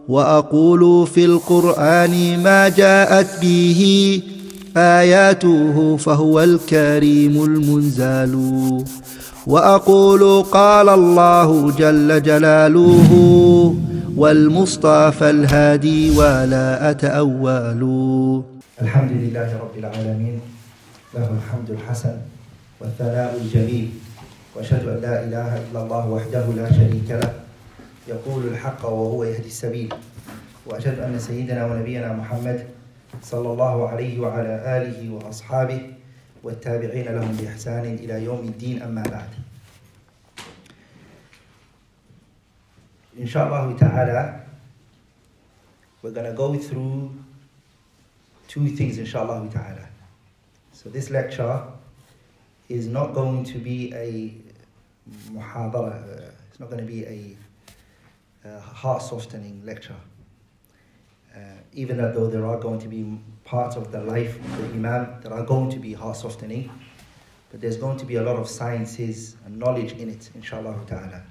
وأقول في القرآن ما جاءت به آياته فهو الكريم المنزال وأقول قال الله جل جلاله والمصطفى الهادي ولا أتأول. الحمد لله رب العالمين له الحمد الحسن والثناء الجميل وأشهد أن لا إله إلا الله وحده لا شريك له يقول الحق وهو يهدي السبيل وأشهد أن سيدنا ونبينا محمد صلى الله عليه وعلى آله وأصحابه والتابعين لهم بإحسان إلى يوم الدين أما بعد. Inshallah ta'ala, we're going to go through two things, inshallah ta'ala. So this lecture is not going to be a muhadara, it's not going to be a heart-softening lecture. Even though there are going to be parts of the life of the Imam that are going to be heart-softening, but there's going to be a lot of sciences and knowledge in it, inshallah ta'ala.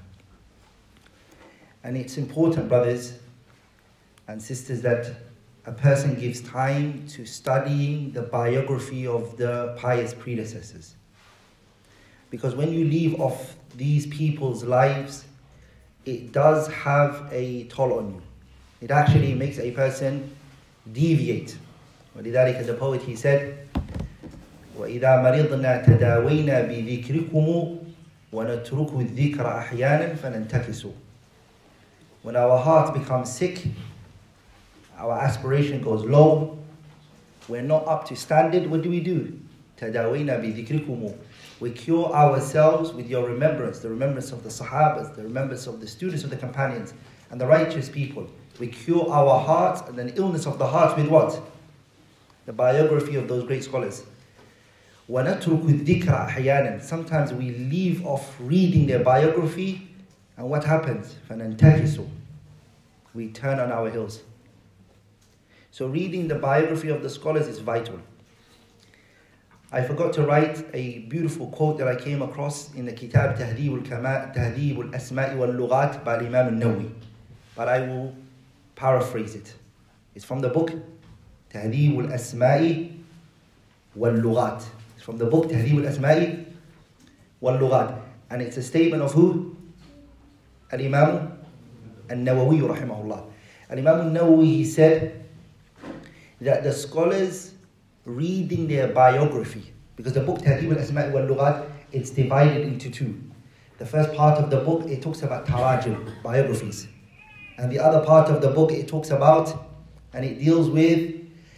And it's important, brothers and sisters, that a person gives time to studying the biography of the pious predecessors. Because when you leave off these people's lives, it does have a toll on you. It actually makes a person deviate. ولذلك the poet, he said, وَإِذَا مَرِضْنَا تَدَاوَيْنَا بِذِكْرِكُمُ وَنَتْرُكُ الذِّكْرَ أَحْيَانًا فَنَنْتَكِسُ. When our heart becomes sick, our aspiration goes low, we're not up to standard, what do? تَدَاوَيْنَا بِذِكْرِكُمُ. We cure ourselves with your remembrance, the remembrance of the Sahabas, the remembrance of the students of the companions, and the righteous people. We cure our hearts and an illness of the heart with what? The biography of those great scholars. وَنَتْرُكُ الذِّكْرَ أَحْيَانًا. Sometimes we leave off reading their biography, and what happens? فَنَنْتَكِسُ. We turn on our heels. So reading the biography of the scholars is vital. I forgot to write a beautiful quote that I came across in the Kitab تهذيب الأسماء واللغات by Imam al-Nawawi, but I will paraphrase it. It's from the book تهذيب الأسماء واللغات. It's from the book تهذيب الأسماء واللغات, and it's a statement of who? Al-Imam al-Nawawi rahimahullah. Al-Imam al-Nawawi, he said that the scholars reading their biography, because the book تهذيب الأسماء واللغات, it's divided into two. The first part of the book, it talks about tarajim, biographies. And the other part of the book, it talks about, and it deals with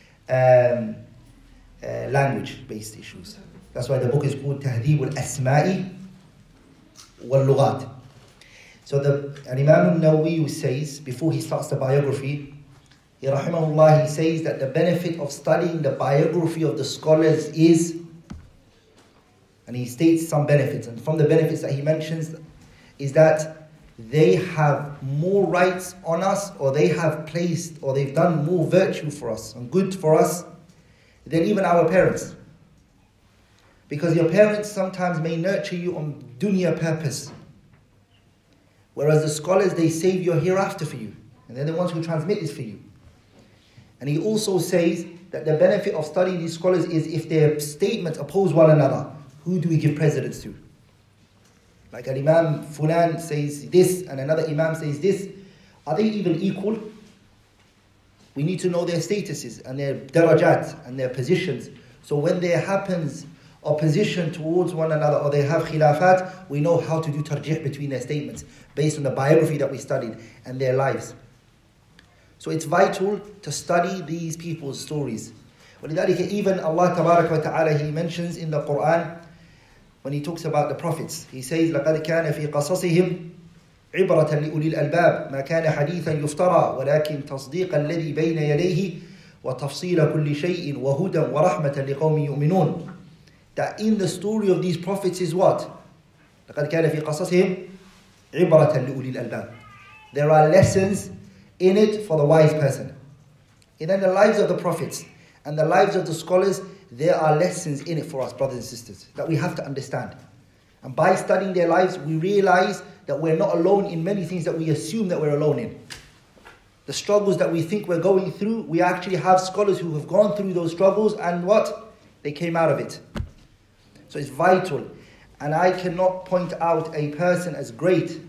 language-based issues. That's why the book is called تهذيب الأسماء واللغات. So Imam al-Nawawi says, before he starts the biography, rahimahullah, he says that the benefit of studying the biography of the scholars is, and he states some benefits, and from the benefits that he mentions is that they have more rights on us, or they have placed, or they've done more virtue for us and good for us than even our parents. Because your parents sometimes may nurture you on dunya purpose, whereas the scholars, they save your hereafter for you, and they're the ones who transmit this for you. And he also says that the benefit of studying these scholars is if their statements oppose one another, who do we give precedence to? Like an Imam Fulan says this and another Imam says this. Are they even equal? We need to know their statuses and their darajat and their positions. So when there happens opposition towards one another, or they have khilafat, we know how to do tarjih between their statements based on the biography that we studied and their lives. So it's vital to study these people's stories. ولذلك even Allah tabarak wa ta'ala, He mentions in the Quran, when He talks about the prophets, He says, لَقَدْ كَانَ فِي قَصَصِهِمْ عِبْرَةً لِأُولِي الْأَلْبَابِ مَا كَانَ حَدِيثًا يُفْتَرَى وَلَكِنْ تَصْدِيقَ الَّذِي بَيْنَ يَدَيْهِ وَتَفْصِيلَ كُلِّ شَيْءٍ وَهُدًى وَرَحْمَةً لِقَوْمٍ يُؤْمِنُونَ. That in the story of these prophets is what? لَقَدْ كَانَ فِي قَصَصِهِمْ عِبْرَةً لِأُولِي الْأَلْبَابِ. There are lessons in it for the wise person. In the lives of the prophets and the lives of the scholars, there are lessons in it for us, brothers and sisters, that we have to understand. And by studying their lives, we realize that we're not alone in many things that we assume that we're alone in. The struggles that we think we're going through, we actually have scholars who have gone through those struggles and what? They came out of it. So it's vital. And I cannot point out a person as great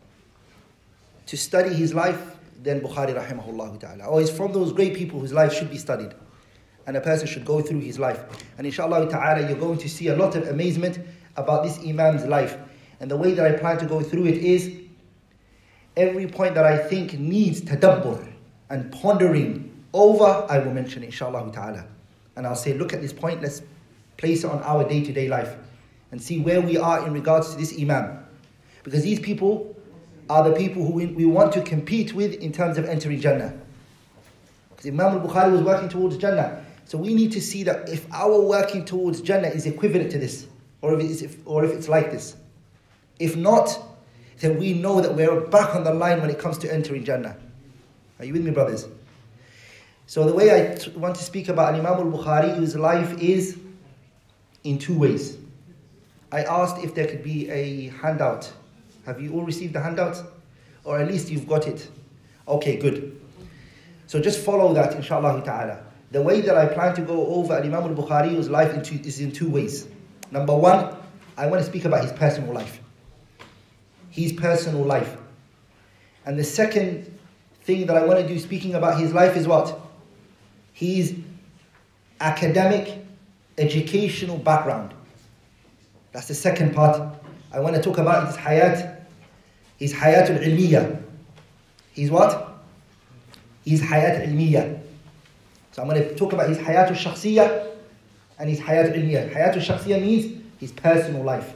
to study his life than Bukhari rahimahullah ta'ala. Or he's from those great people whose life should be studied. And a person should go through his life. And inshallah ta'ala, you're going to see a lot of amazement about this Imam's life. And the way that I plan to go through it is, every point that I think needs tadabbur and pondering over, I will mention inshallah ta'ala. And I'll say, look at this point, let's place it on our day-to-day life. And see where we are in regards to this Imam. Because these people are the people who we want to compete with in terms of entering Jannah. Because Imam al-Bukhari was working towards Jannah. So we need to see that if our working towards Jannah is equivalent to this, or if it's like this. If not, then we know that we're back on the line when it comes to entering Jannah. Are you with me, brothers? So the way I want to speak about Imam al-Bukhari, whose life is in two ways. I asked if there could be a handout. Have you all received the handout? Or at least you've got it. Okay, good. So just follow that, inshallah ta'ala. The way that I plan to go over Imam al-Bukhari's life is in two ways. Number one, I want to speak about his personal life. His personal life. And the second thing that I want to do speaking about his life is what? His academic, educational background. That's the second part. I want to talk about his hayat al-ilmiyyah. His what? His hayat al-ilmiyyah. So I'm going to talk about his hayat al-shakhsiyah and his hayat al-ilmiyyah. Hayat al-shakhsiyah means his personal life.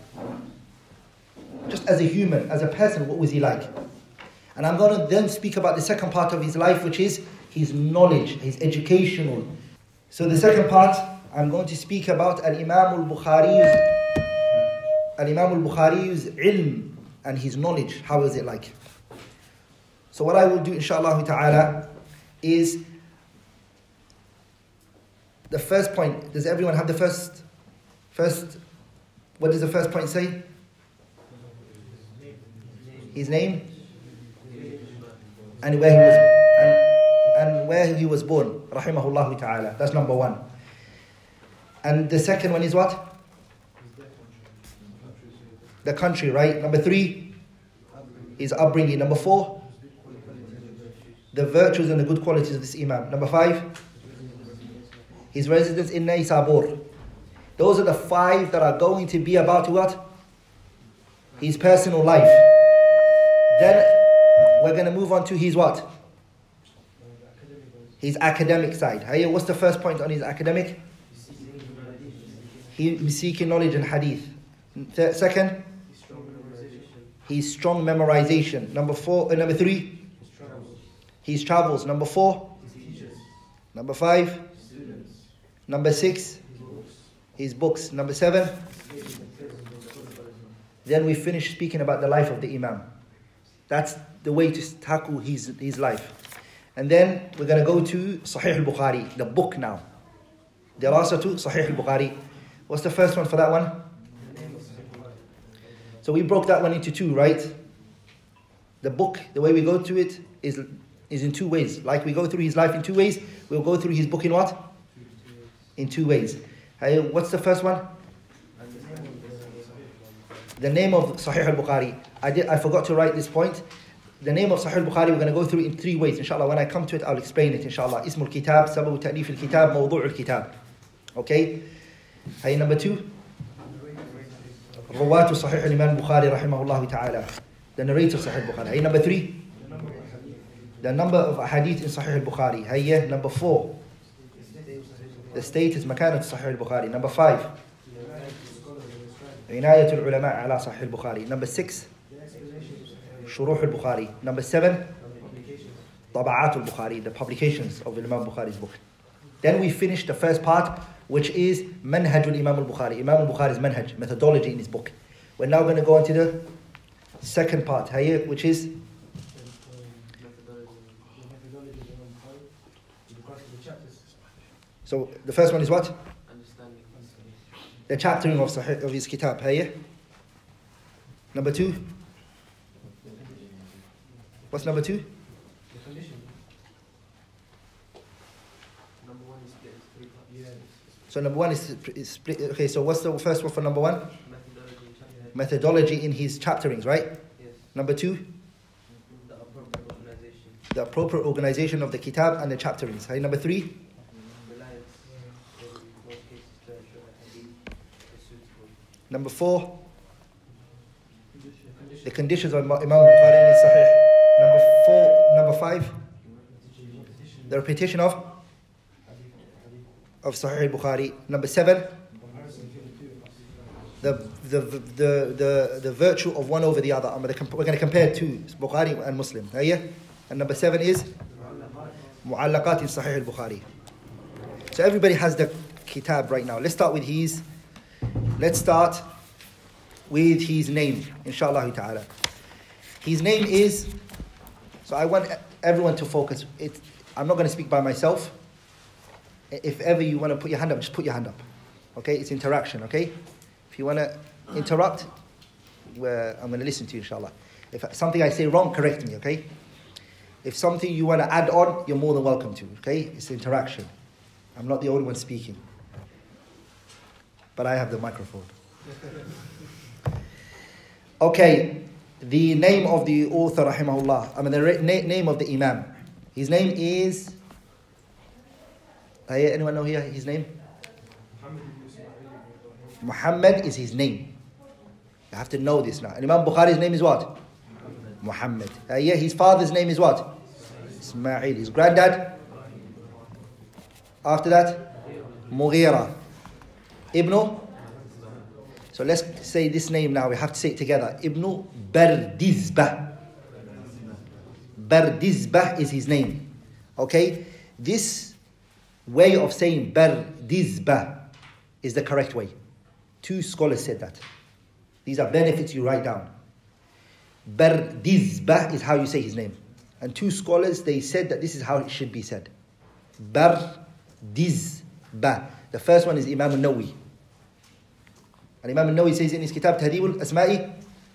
Just as a human, as a person, what was he like? And I'm going to then speak about the second part of his life, which is his knowledge, his educational. So the second part, I'm going to speak about Imam al-Bukhari's ilm and his knowledge. How is it like? So what I will do, inshallah ta'ala, is the first point. Does everyone have the first? What does the first point say? His name and where he was born, rahimahullah ta'ala. That's number one. And the second one is what? The country, right? Number three, his upbringing. Number four, the virtues and the good qualities of this Imam. Number five, his residence in Naysabur. Those are the five that are going to be about what? His personal life. Then we're going to move on to his what? His academic side. What's the first point on his academic? He's seeking knowledge and hadith. Second, his strong memorization. Number three, his travels. Number four, number five, number six, his books. Number seven, then we finish speaking about the life of the Imam. That's the way to tackle his life. And then we're going to go to Sahih al-Bukhari, the book now. Madrasatu Sahih al-Bukhari. What's the first one for that one? So we broke that one into two, right? The book, the way we go to it is in two ways. Like we go through his life in two ways, we'll go through his book in what? In two ways. What's the first one? The name of Sahih al-Bukhari. I forgot to write this point. The name of Sahih al-Bukhari, we're going to go through it in three ways. Inshallah, when I come to it, I'll explain it. Inshallah. Ism al-Kitab, Sababu Ta'lif al-Kitab, Mawdu' al-Kitab. Okay? Number two. Rawatu Sahih al-Imam Bukhari, rahimahullah ta'ala. The narrator of Sahih al-Bukhari. Number three. The number of hadith in Sahih al-Bukhari. Number four. The status, makanat Sahih al-Bukhari. Number five. عناية العلماء على صحيح البخاري. Number 6, شروح البخاري. Number 7, طبعات البخاري, the publications of Imam Bukhari's book. Then we finish the first part, which is منهج الإمام البخاري. Imam al-Bukhari's manhaj, methodology in his book. We're now going to go on to the second part, which is so the first one is what? The chaptering of his kitab. Number 2. What's number 2? So number one is split. Okay, so what's the first one for number one? Methodology in his chapterings, right? Yes. Number two? The appropriate organization of the kitab and the chapterings. Hey, number three? Number four? The conditions of Imam Bukhari in his Sahih. Number five? The repetition of Sahih Bukhari. Number seven? The virtue of one over the other. We're going to compare two, Bukhari and Muslim. Yeah? And number seven is Mu'allaqat in Sahih al-Bukhari. So everybody has the kitab right now. Let's start with his name, inshallah ta'ala. His name is, so I want everyone to focus. I'm not going to speak by myself. If ever you want to put your hand up, just put your hand up. Okay? It's interaction, okay? If you want to interrupt, I'm going to listen to you, inshallah. If something I say wrong, correct me, okay? If something you want to add on, you're more than welcome to, okay? It's interaction. I'm not the only one speaking. But I have the microphone. Okay, the name of the author, rahimahullah. The name of the Imam. His name is... anyone know here his name? Muhammad is his name. You have to know this now. And Imam Bukhari's name is what? Muhammad. His father's name is what? Ismail. His granddad? After that? Mughira. Ibn? So let's say this name now. We have to say it together. Ibn Bardizbah. Bardizbah is his name. Okay? This way of saying Bardizbah is the correct way. Two scholars said that. These are benefits you write down. Bardizbah is how you say his name. And two scholars, they said that this is how it should be said. Bardizbah. The first one is Imam al-Nawawi. And Imam al-Nawawi says in his kitab, Tahdib al-Asma'i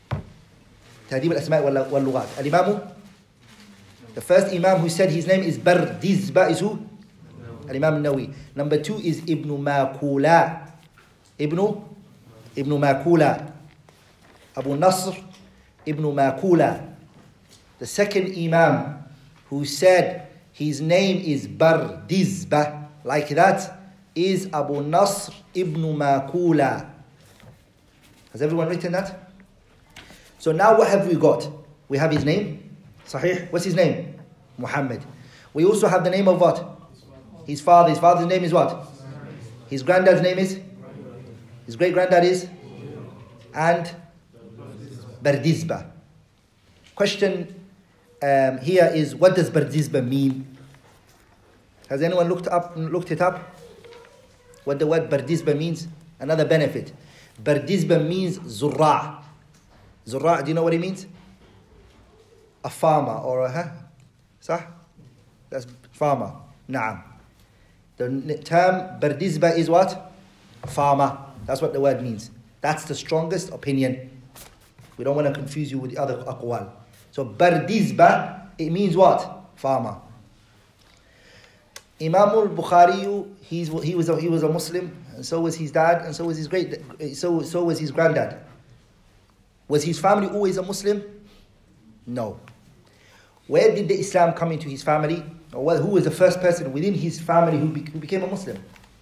wal-Lughat. Al-Imam, the first Imam who said his name is Bardizbah is who? Al-Imam al-Nawawi. Number two is Ibn Makula. Ibn Makula. Abu Nasr Ibn Makula. The second Imam who said his name is Bardizbah, like that, is Abu Nasr Ibn Makula. Has everyone written that? So now what have we got? We have his name. Sahih. What's his name? Muhammad. We also have the name of what? His father. His father's name is what? His granddad's name is? His great-granddad is? And Bardizbah. Question here is, what does Bardizbah mean? Has anyone looked it up? What the word Bardizbah means? Another benefit. Bardizbah means Zurra'. Zurra', do you know what it means? A farmer or a... Sah? That's farmer. Naam. The term Bardizbah is what? Farmer. That's what the word means. That's the strongest opinion. We don't want to confuse you with the other aqwal. So Bardizbah, it means what? Farmer. Imam al-Bukhari, he was a Muslim, and so was his dad, and so was his so was his granddad. Was his family always a Muslim? No. Where did the Islam come into his family? Or who was the first person within his family who became a Muslim?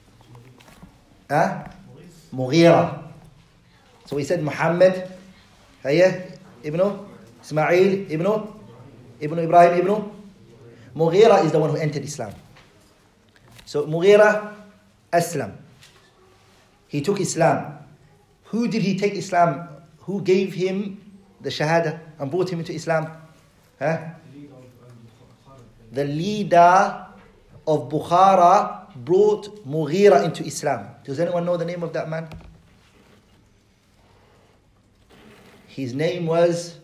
Mughira. So he said Muhammad, Ibn Ismail, Ibn Ibrahim, Ibn Mughira is the one who entered Islam. So Mughira Aslam. He took Islam. Who did he take Islam? Who gave him the Shahada and brought him into Islam? The leader of Bukhara brought Mughira into Islam. Does anyone know the name of that man? His name was...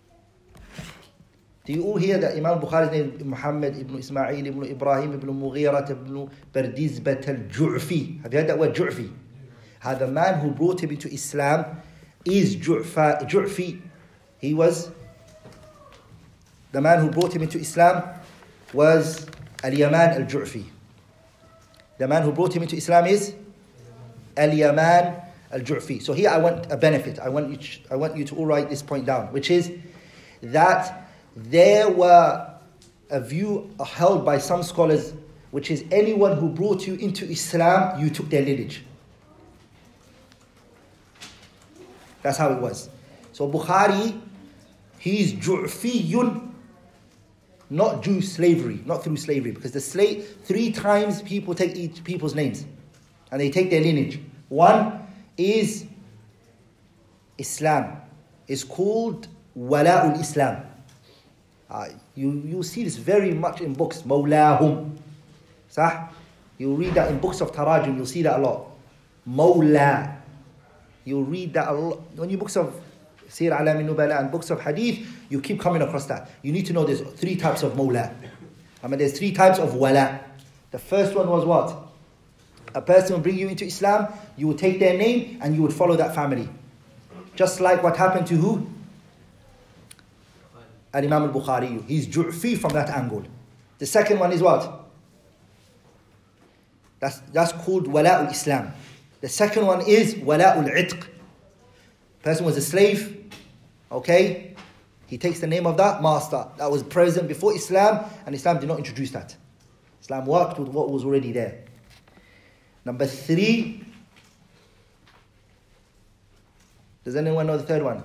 Do you all hear that Imam Bukhari's name is Muhammad ibn Ismail ibn Ibrahim ibn Mughira ibn Bardizbah al-Ju'fi? Have you heard that word, Ju'fi? The man who brought him into Islam is Ju'fi. He was... The man who brought him into Islam was Al-Yaman al-Ju'fi. The man who brought him into Islam is Al-Yaman Al-Ju'fi. So here I want a benefit. I want you to all write this point down, which is that there were a view held by some scholars, which is anyone who brought you into Islam, you took their lineage. That's how it was. So Bukhari, he's Ju'fiyun, not Jew slavery, not through slavery, because the 3 times people take each people's names and they take their lineage. One is Islam. It's called Wala'ul Islam. You see this very much in books. Mawlahum. Sah? You'll read that in books of Tarajum, you'll see that a lot. Mawla. You'll read that a lot. When you books of Sir Alam Nubala and books of Hadith, you keep coming across that. You need to know there's 3 types of Mawla. There's 3 types of Wala. The first one was what? A person will bring you into Islam, you would take their name and you would follow that family. Just like what happened to who? Al-Imam al-Bukhari. He's Ju'fi from that angle. The second one is what? That's called Wala'ul Islam. The second one is Wala'ul Itq. Person was a slave, okay? He takes the name of that master that was present before Islam, and Islam did not introduce that. Islam worked with what was already there. Number 3. Does anyone know the third one?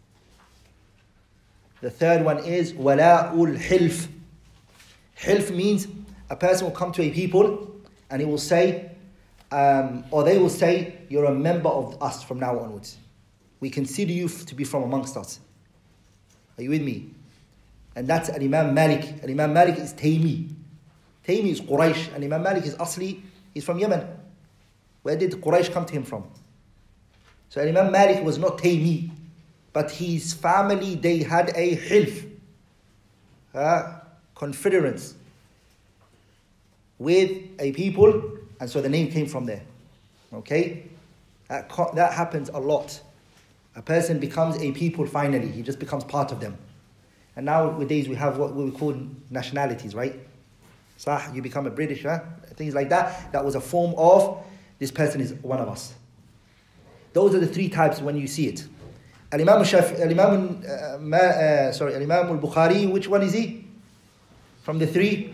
The third one is Wala'ul Hilf. Hilf means a person will come to a people and he will say, or they will say, you're a member of us from now onwards. We consider you to be from amongst us. Are you with me? And that's Imam Malik. Imam Malik is Taymi. Taymi is Quraysh. And Imam Malik is Asli. He's from Yemen. Where did Quraysh come to him from? So Imam Malik was not Taymi. But his family, they had a hilf. Confederates. With a people. And so the name came from there. Okay? That happens a lot. A person becomes a people finally. He just becomes part of them. And nowadays we have what we call nationalities, right? Sah, you become a British, things like that. That was a form of, this person is one of us. Those are the 3 types when you see it. Al-Imam al-Bukhari, which one is he? From the 3?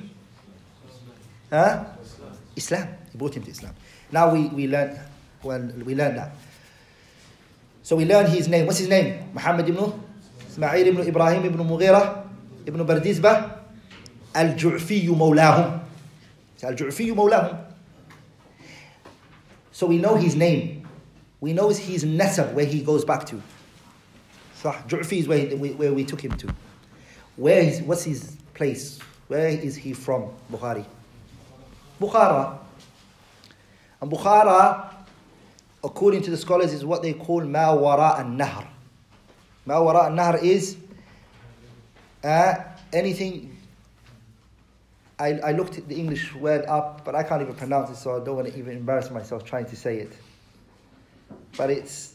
Islam. He brought him to Islam. Now we learn that. So we learn his name. What's his name? Muhammad ibn Ismail ibn Ibrahim ibn Mughira ibn Bardizbah Al-Ju'fi Mawlahum. Al-Ju'fi Mawlahum. So we know his name. We know his nasab, where he goes back to. So Ju'fi is where we took him to. What's his place? Where is he from? Bukhari. Bukhara. And Bukhara, according to the scholars, is what they call Ma Wara an-Nahr. Ma Wara an-Nahr is anything. I looked at the English word up, but I can't even pronounce it, so I don't want to even embarrass myself trying to say it. But it's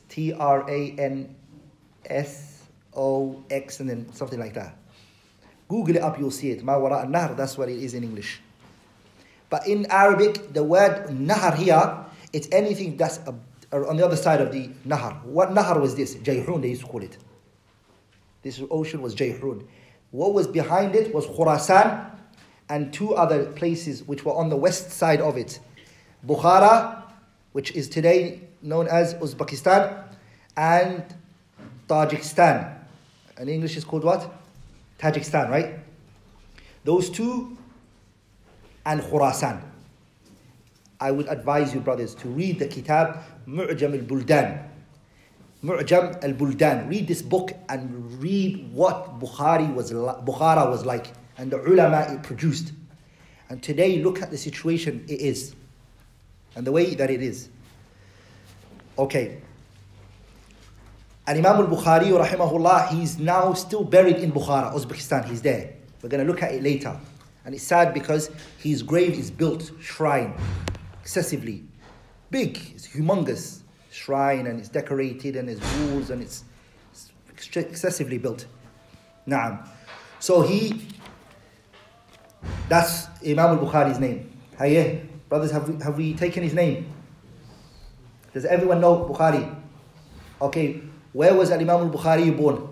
Transox and then something like that. Google it up, you'll see it. Ma Wara an-Nahr, that's what it is in English. But in Arabic, the word Nahr here, it's anything that's on the other side of the Nahr. What Nahr was this? Jayhun, they used to call it. This ocean was Jayhun. What was behind it was Khurasan and 2 other places which were on the west side of it. Bukhara, which is today known as Uzbekistan, and Tajikistan. In English is called what? Tajikistan, right? Those 2 and Khurasan. I would advise you, brothers, to read the kitab Mu'jam al-Buldan. Mu'jam al-Buldan. Read this book and read what Bukhara was like and the ulama it produced. And today, look at the situation it is and the way that it is. Okay. And Imam al-Bukhari, rahimahullah, he's now still buried in Bukhara, Uzbekistan. He's there. We're going to look at it later. And it's sad because his grave is built, shrine, excessively big, it's humongous shrine, and it's decorated, and there's walls, and it's excessively built. Naam. So that's Imam al-Bukhari's name. Brothers, have we taken his name? Does everyone know Bukhari? Okay, where was Imam al-Bukhari born?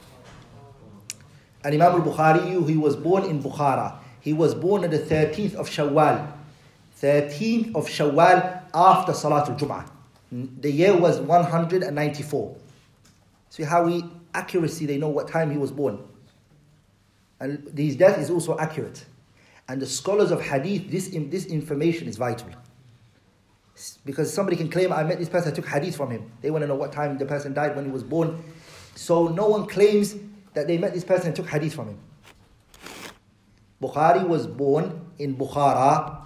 Imam al-Bukhari, he was born in Bukhara. He was born on the 13th of Shawwal. 13th of Shawwal after Salatul Jum'ah. The year was 194. See how accuracy they know what time he was born. And his death is also accurate. And the scholars of hadith, this information is vital. Because somebody can claim, I met this person, I took hadith from him. They want to know what time the person died, when he was born. So no one claims that they met this person and took hadith from him. Bukhari was born in Bukhara,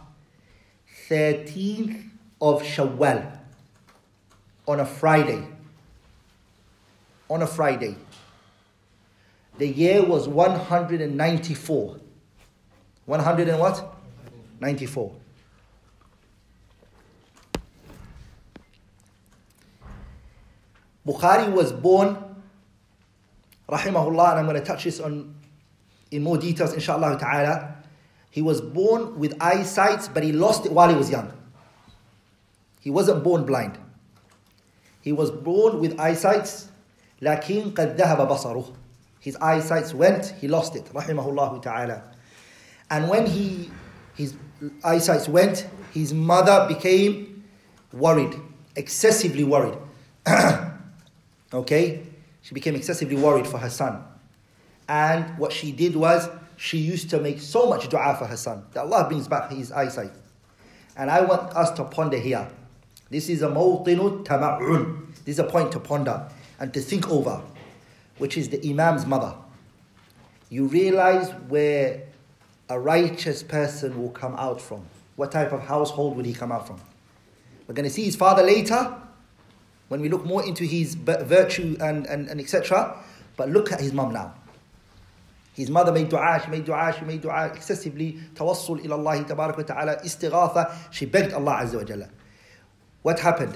13th of Shawwal, on a Friday. On a Friday. The year was 194. 100 and what? 94. Bukhari was born, rahimahullah, and I'm going to touch this on in more details, inshallah ta'ala. He was born with eyesight, but he lost it while he was young. He wasn't born blind. He was born with eyesight, لكن قد ذهب بصره. His eyesight went, he lost it, rahimahullah ta'ala. And when his eyesight went, his mother became worried, excessively worried. Okay? She became excessively worried for her son. And what she did was, she used to make so much dua for her son, that Allah brings back his eyesight. And I want us to ponder here. This is a mawtinu tama'un. This is a point to ponder and to think over, which is the Imam's mother. You realize where a righteous person will come out from. What type of household will he come out from? We're going to see his father later, when we look more into his virtue and etc. But look at his mom now. His mother made dua, she made dua excessively. Tawassul ila Allah tabarak wa ta'ala, istighatha. She begged Allah Azza wa Jalla. What happened?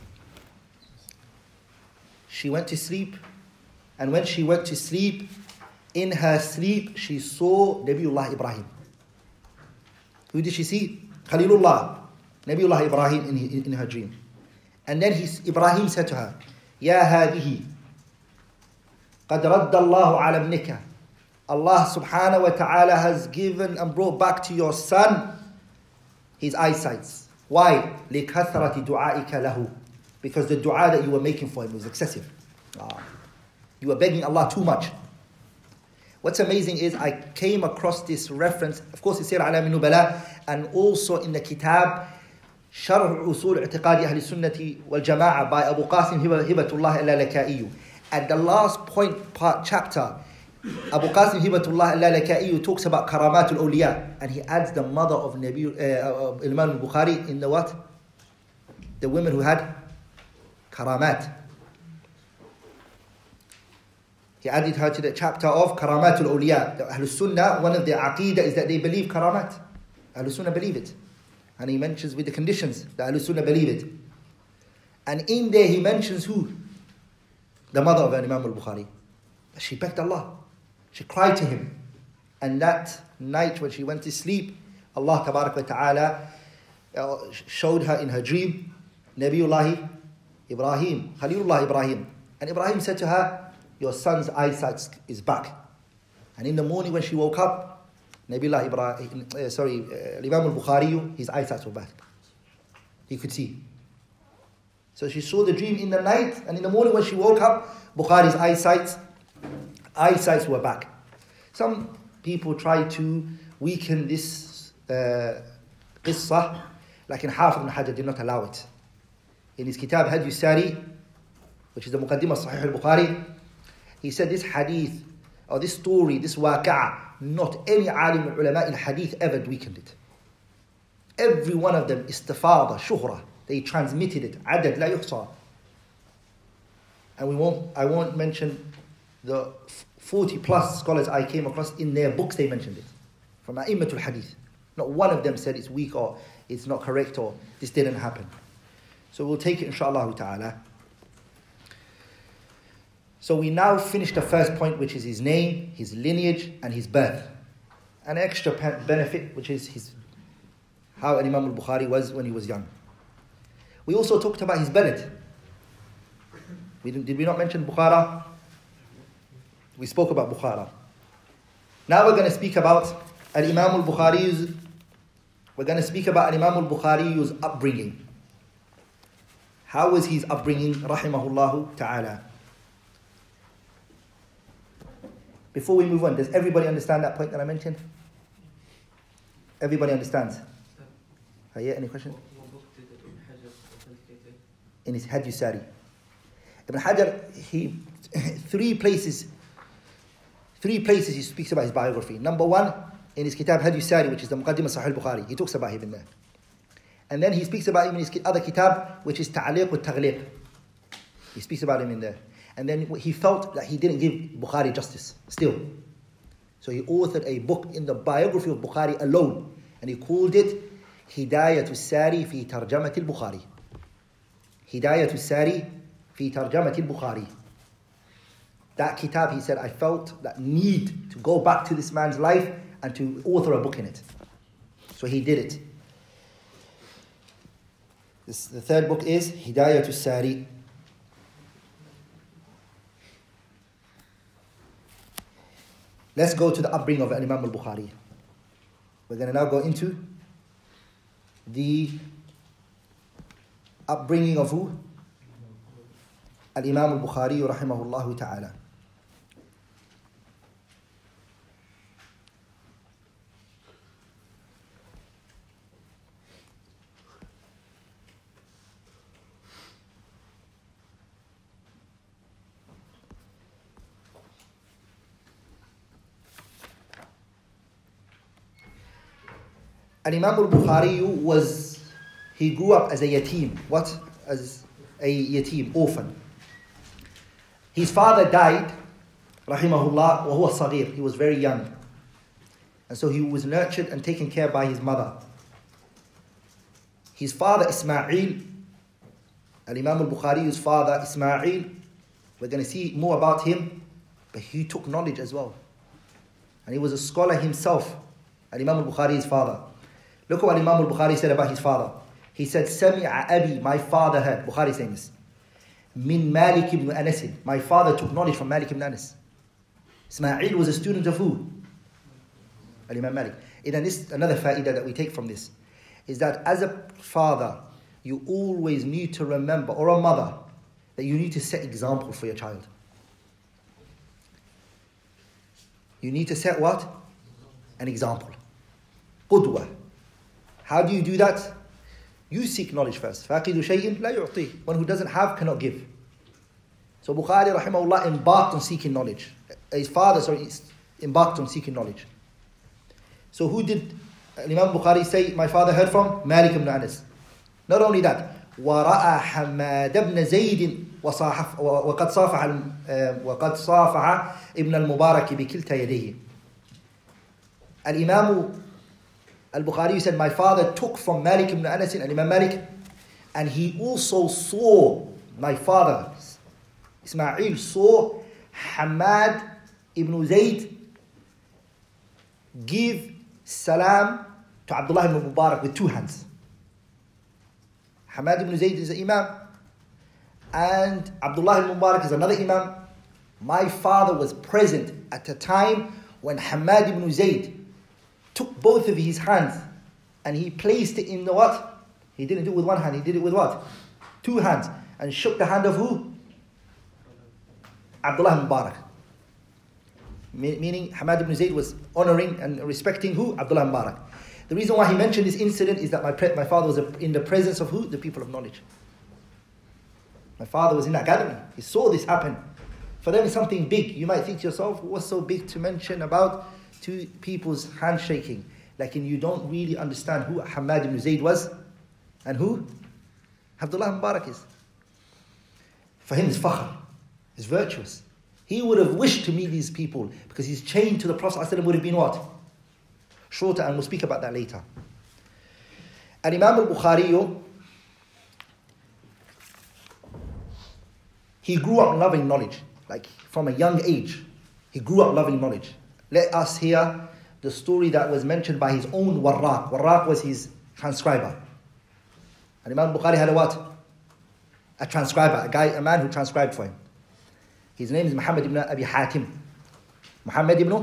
She went to sleep, and when she went to sleep, in her sleep, she saw Nabiullah Ibrahim. Who did she see? Khalilullah, Nabiullah Ibrahim in her dream. And then Ibrahim said to her, Ya hadihi, qad radda Allahu ala ibnika. Allah subhanahu wa ta'ala has given and brought back to your son his eyesight. Why? لِكَثْرَةِ دُعَائِكَ لَهُ. Because the dua that you were making for him was excessive. You were begging Allah too much. What's amazing is I came across this reference, of course it's here A'lam Nubala, and also in the kitab Sharh Usul I'tiqadi Ahli Sunnati wal Jama'ah by Abu Qasim Hibatullah al-Lalaka'i. At the last part chapter, Abu Qasim Hibatullah al-Lalaka'i talks about Karamatul Awliya, and he adds the mother of Imam al-Bukhari in the what? The women who had Karamat. He added her to the chapter of Karamatul Awliya. The Ahlul Sunnah, one of their aqidah is that they believe Karamat. Ahlul Sunnah believe it. And he mentions with the conditions that Ahlul Sunnah believe it. And in there he mentions who? The mother of Imam al-Bukhari. She begged Allah. She cried to him. And that night when she went to sleep, Allah tabarak wa ta'ala showed her in her dream Nabiullah Ibrahim, Khalilullah Ibrahim. And Ibrahim said to her, your son's eyesight is back. And in the morning when she woke up, Nabiullah Ibrahim, Imam al-Bukhari, his eyesight were back. He could see. So she saw the dream in the night, and in the morning when she woke up, Bukhari's eyesights were back. Some people try to weaken this qissa, like in Hafiz ibn Hajar did not allow it. In his kitab Hadyu Sari, which is the Muqaddimah Sahih al-Bukhari, he said this hadith, or this story, this waqa'a, not any alim ulama in hadith ever weakened it. Every one of them istifada, shuhra, they transmitted it, adad la yuhsa. And I won't mention the 40 plus scholars I came across in their books, they mentioned it. From a'immatul hadith. Not one of them said it's weak or it's not correct or this didn't happen. So we'll take it inshaAllah ta'ala. So we now finished the first point, which is his name, his lineage, and his birth. An extra benefit, which is how Imam al-Bukhari was when he was young. We also talked about his belad. Did we not mention Bukhara? We spoke about Bukhara. Now we're going to speak about Imam al-Bukhari's upbringing. How was his upbringing, rahimahullahu ta'ala? Before we move on, does everybody understand that point that I mentioned? Everybody understands? Yeah, any question? In his Hajj Sari. Ibn Hajar, three places he speaks about his biography. Number one, in his kitab Hajj Sari, which is the Muqaddimah Sahih Bukhari, he talks about him in there. And then he speaks about him in his other kitab, which is Ta'liq wa Taghliq. He speaks about him in there. And then he felt that he didn't give Bukhari justice, still. So he authored a book in the biography of Bukhari alone, and he called it Hidayatu Sari fi Tarjamat al-Bukhari. Hidayatu Sari fi Tarjamat al-Bukhari. That kitab, he said, I felt that need to go back to this man's life and to author a book in it. So he did it. The third book is Hidayatu Sari. Let's go to the upbringing of Imam al-Bukhari. We're going to now go into the upbringing of who? Al-Imam al-Bukhari rahimahullah ta'ala. And Imam al-Bukhari he grew up as a yatim. What? As a yatim, orphan. His father died, rahimahullah, wa huwa saghir. He was very young. And so he was nurtured and taken care by his mother. His father, Ismail, Imam al-Bukhari's father, Ismail, we're going to see more about him, but he took knowledge as well. And he was a scholar himself, Imam al-Bukhari's father. Look at what Imam al-Bukhari said about his father. He said, Sami'a Abi, my father heard. Bukhari saying this. Min Malik ibn Anas. My father took knowledge from Malik ibn Anas. Ismail was a student of who? Imam Malik. And then this, another fa'idah that we take from this, is that as a father, you always need to remember, or a mother, that you need to set example for your child. You need to set what? An example. Qudwa. How do you do that? You seek knowledge first. فَاقِدُ شَيْءٍ لَا يُعْطِيهِ. One who doesn't have cannot give. So Bukhari rahimahullah embarked on seeking knowledge. His father, embarked on seeking knowledge. So who did Imam Bukhari say, my father heard from? Malik ibn Anas. Not only that, وَرَأَى حَمَّادَ بْنَ زَيْدٍ وَقَدْ صَافَحَ ابن المبارك بكلتا يديه. Al-Imam al-Bukhari said, my father took from Malik ibn Anas and Imam Malik, and he also saw, my father, Ismail, saw Hamad ibn Zayd give salam to Abdullah ibn Mubarak with two hands. Hamad ibn Zayd is an Imam, and Abdullah ibn Mubarak is another Imam. My father was present at a time when Hamad ibn Zayd took both of his hands and he placed it in the what? He didn't do it with one hand, he did it with what? Two hands. And shook the hand of who? Abdullah ibn Mubarak. Meaning Hamad ibn Zayd was honoring and respecting who? Abdullah ibn Mubarak. The reason why he mentioned this incident is that my father was in the presence of who? The people of knowledge. My father was in that gathering. He saw this happen. For them it's something big. You might think to yourself, what's so big to mention about two people's handshaking? Like, you don't really understand who Hamad ibn Zayd was and who Abdullah ibn Mubarak is. For him it's fakhr. It's virtuous. He would have wished to meet these people because his chain to the Prophet ﷺ would have been what? Shorter, and we'll speak about that later. And Imam al-Bukhari, he grew up loving knowledge. Like, from a young age, he grew up loving knowledge. Let us hear the story that was mentioned by his own Warraq. Warraq was his transcriber. And Imam Bukhari had a what? A transcriber, a man who transcribed for him. His name is Muhammad ibn Abi Hatim. Muhammad ibn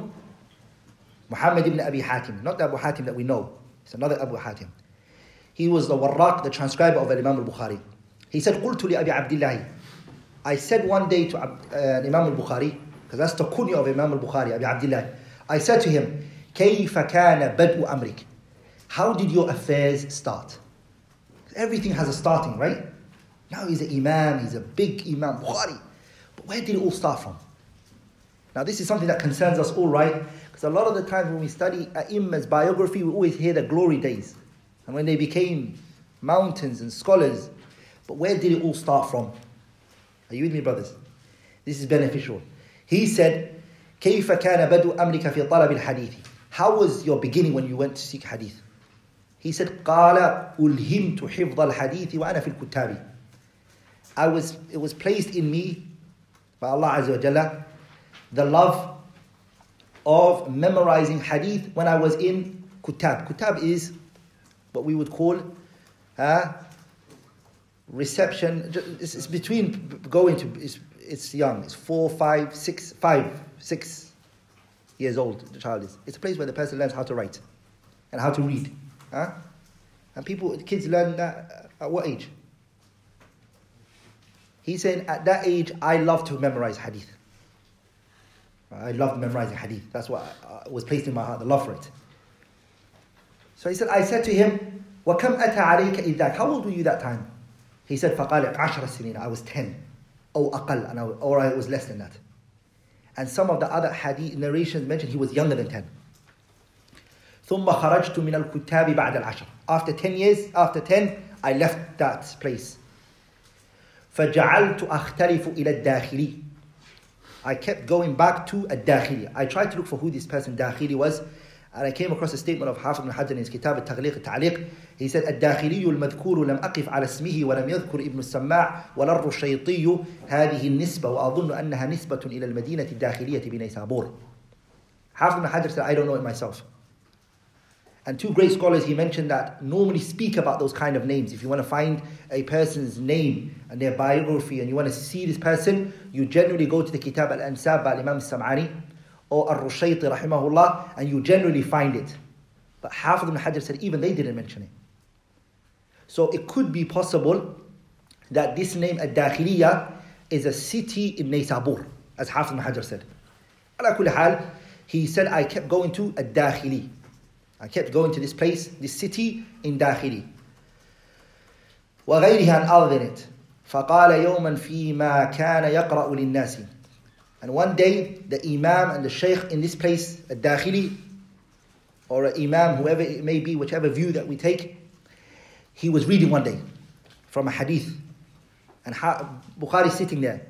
Abi Hatim. Not the Abu Hatim that we know. It's another Abu Hatim. He was the warraq, the transcriber of Imam al-Bukhari. He said, قُلْتُ لِأَبِي عَبْدِ اللَّهِ. I said one day to Imam al-Bukhari, because that's the kunya of Imam al-Bukhari, Abi Abdullah. I said to him, كَيْفَ كَانَ بَدْءُ أَمْرِكَ. How did your affairs start? Everything has a starting, right? Now he's an imam, he's a big imam, Bukhari. But where did it all start from? Now this is something that concerns us all, right? Because a lot of the times when we study A'imma's biography, we always hear the glory days. And when they became mountains and scholars. But where did it all start from? Are you with me, brothers? This is beneficial. He said, كيف كان بدء أمرك في طلب الحديث. How was your beginning when you went to seek hadith? He said, قال ألهمت حفظ الحديث وأنا في الكتاب. It was placed in me by Allah Azza wa Jalla, the love of memorizing hadith when I was in kutab. Kutab is what we would call reception. It's between going to, it's young, it's 4, 5, 6 years old, the child is. It's a place where the person learns how to write and how to read. And kids learn that at what age? He's saying at that age, I love to memorize hadith. I loved memorizing hadith. That's what was placed in my heart, the love for it. So he said, I said to him, وَكَمْ أَتَى عَلَيْكَ إِذَاكَ. How old were you that time? He said, فَقَالَ 10 سِنِينَ. I was 10. أو أقل, or I was less than that. And some of the other hadith narrations mentioned he was younger than 10. ثُمَّ خَرَجْتُ مِنَ الْكُتَّابِ بَعْدَ الْعَشْرِ. After 10 years, after 10, I left that place. فَجَعَلْتُ أَخْتَلِفُ إِلَى الدَّاخِلِ. I kept going back to الداخلي. I tried to look for who this person Dakhili was, and I came across a statement of Hafiz ibn Hajar in his Kitab al-Taghliq al-Ta'liq. He said, الداخلي المذكور لم أقف على اسمه ولم يذكر ابن السماع ولا الرشيطي هذه النسبة وأظن أنها نسبة إلى المدينة الداخلية بنيسابور. Hafiz ibn Hajar said, I don't know it myself. And two great scholars, he mentioned that normally speak about those kind of names. If you want to find a person's name and their biography and you want to see this person, you generally go to the Kitab al-Ansab by Imam al-Sam'ani or al-Rushayti rahimahullah, and you generally find it. But Hafiz ibn Hajar said even they didn't mention it. So it could be possible that this name al-Dakhiliya is a city in Naysabur, as Hafiz ibn Hajar said. Ala kulli hal, he said, I kept going to al-Dakhili. I kept going to this place, this city in Dakhili. وغيرها and other than it. فقال يوما فيما كان يقرأ للناس. And one day, the Imam and the Shaykh in this place, a Dakhili, or an Imam, whoever it may be, whichever view that we take, he was reading one day from a hadith. And Bukhari is sitting there.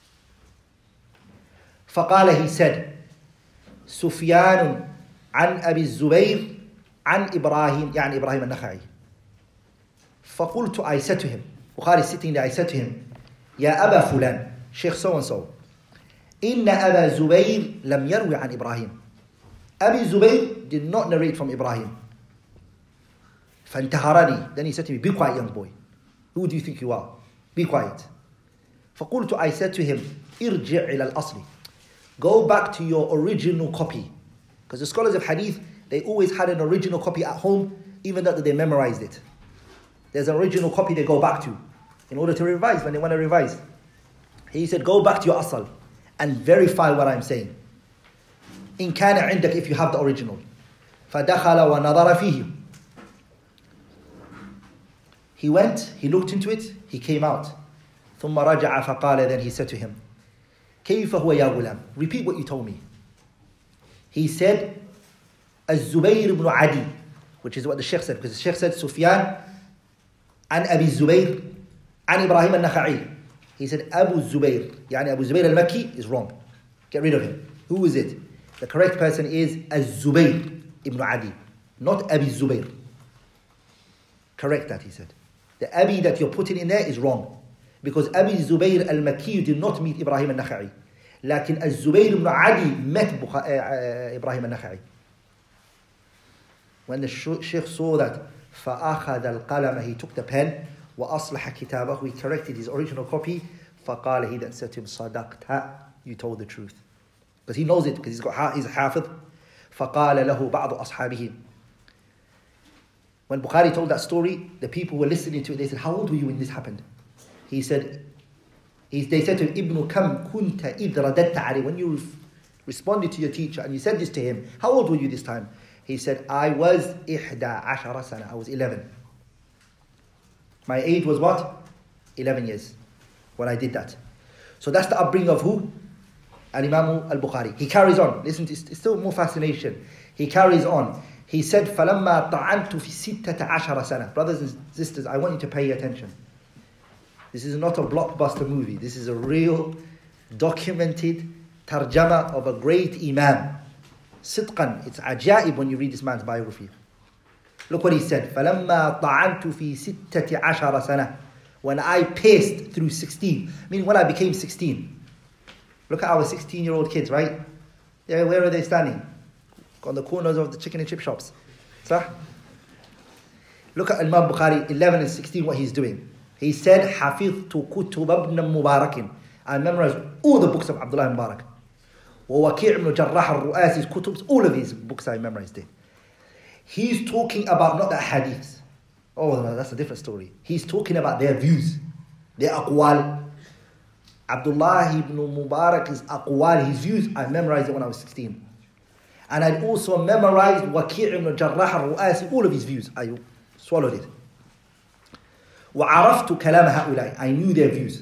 فقال, he said, سفيان عن أبي الزبير عن إبراهيم, يعني إبراهيم النخعي. فقلت, I said to him, Bukhari is sitting there, I said to him, يا أبا فلان, Sheikh so and so, إن أبا زبير لم يروي عن إبراهيم. Abi Zubayr did not narrate from Ibrahim. فانتهرني. Then he said to me, be quiet, young boy. Who do you think you are? Be quiet. فقلت, I said to him, ارجع إلى الأصل. Go back to your original copy. Because the scholars of hadith, they always had an original copy at home, even though they memorized it. There's an original copy they go back to in order to revise when they want to revise. He said, go back to your asal and verify what I'm saying. إن كان عندك, if you have the original. فدخل ونظر فيه. He went, he looked into it, he came out. ثم رجع فقال, then he said to him, كيف هو يا غلام? Repeat what you told me. He said, الزبير بن عدي, which is what the Sheikh said, because the Sheikh said, سفيان عن أبي الزبير عن إبراهيم النخعي. He said, Abu Zubayr, يعني Abu Zubayr al-Makki is wrong. Get rid of him. Who is it? The correct person is Az-Zubayr ibn Adi, not Abi Zubayr. Correct that, he said. The Abi that you're putting in there is wrong. Because Abi Zubayr al-Makki did not meet Ibrahim al-Nakha'i. Lakin Az-Zubayr ibn Adi met Ibrahim al-Nakha'i. When the Sheikh saw that, فأخذ القلم, he took the pen, وأصلح كتابه, he corrected his original copy. فقال, he then said to him, صدقت, you told the truth. Because he knows it, because he's a hafiz. فقال له بعض أصحابه. When Bukhari told that story, the people were listening to it. They said, how old were you when this happened? He said, they said to him, Ibn Kam kunta idh radatta alayhi. When you responded to your teacher and you said this to him, how old were you this time? He said, I was 11 sana. I was 11. My age was what? 11 years when I did that. So that's the upbringing of who? Al-Imam al-Bukhari. He carries on. Listen, it's still more fascination. He carries on. He said, فَلَمَّا طَعَنْتُ فِي 16 sana. Brothers and sisters, I want you to pay attention. This is not a blockbuster movie. This is a real, documented tarjama of a great Imam. Sidqan, it's ajaib when you read this man's biography. Look what he said. فَلَمَّا طَعَنْتُ فِي 16 sana. When I paced through 16. I mean, when I became 16. Look at our 16-year-old kids, right? Yeah, where are they standing? On the corners of the chicken and chip shops. Sah? Look at Imam Bukhari, 11 and 16, what he's doing. He said, حَفِظْتُ كُتُبَ ابْنَ مُبَارَكٍ. I memorized all the books of Abdullah Mubarak. وَوَكِيعْ بْنُ جَرَّحَ الرُّؤَاسِ kutubs, all of these books I memorized it. He's talking about not the hadiths. Oh, no, that's a different story. He's talking about their views, their aqwal. Abdullah ibn Mubarak's aqwal, his views, I memorized it when I was 16. And I'd also memorized Waki' ibn Jarrah al-Ru'asi, all of his views. I swallowed it. وَعَرَفْتُ كَلَامَ هَؤُلَاءِ, I knew their views.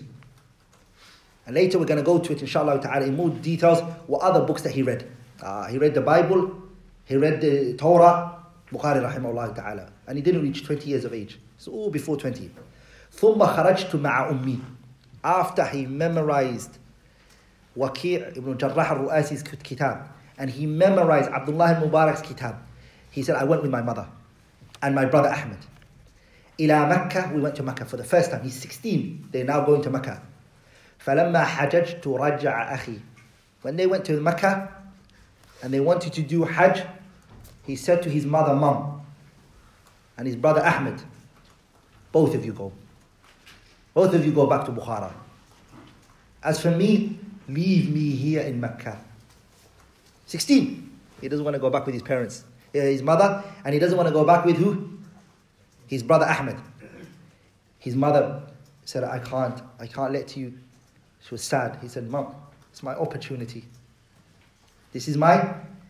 And later we're going to go to it, inshallah ta'ala, in more details, what other books that he read. He read the Bible, he read the Torah, Bukhari rahimahullah ta'ala. And he didn't reach 20 years of age. So all before 20. ثُمَّ خَرَجْتُ مَعَ أُمِّي. After he memorized Waki' ibn Jarrah al-Ru'asi's kitab, and he memorized Abdullah al-Mubarak's kitab, he said, I went with my mother and my brother Ahmed. Ila Makkah, we went to Makkah for the first time. He's 16, they're now going to Makkah. فَلَمَّا حَجَجْتُ رَجَّعَ أَخِي. When they went to Makkah and they wanted to do Hajj, he said to his mother, Mom, and his brother Ahmed, both of you go. Both of you go back to Bukhara. As for me, leave me here in Makkah. 16. He doesn't want to go back with his parents, his mother, and he doesn't want to go back with who? His brother Ahmed. His mother said, I can't let you. She was sad. He said, Mom, it's my opportunity. This is my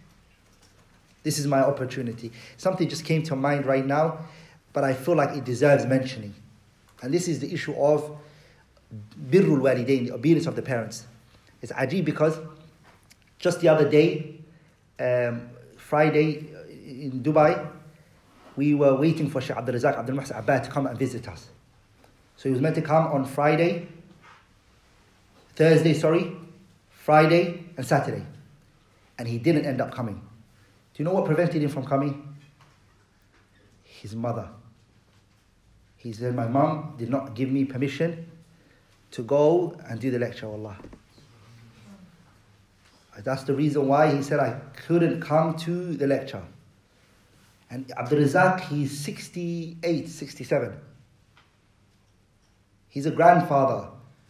opportunity. Something just came to mind right now, but I feel like it deserves mentioning. And this is the issue of birrul walidain, the obedience of the parents. It's ajib because just the other day, Friday in Dubai, we were waiting for Shaykh Abdul Muhsin Abbad to come and visit us. So he was meant to come on Friday, Friday and Saturday. And he didn't end up coming. Do you know what prevented him from coming? His mother. He said, my mom did not give me permission to go and do the lecture, wallah. That's the reason why he said I couldn't come to the lecture. And Abdul Razak, he's 68, 67. He's a grandfather.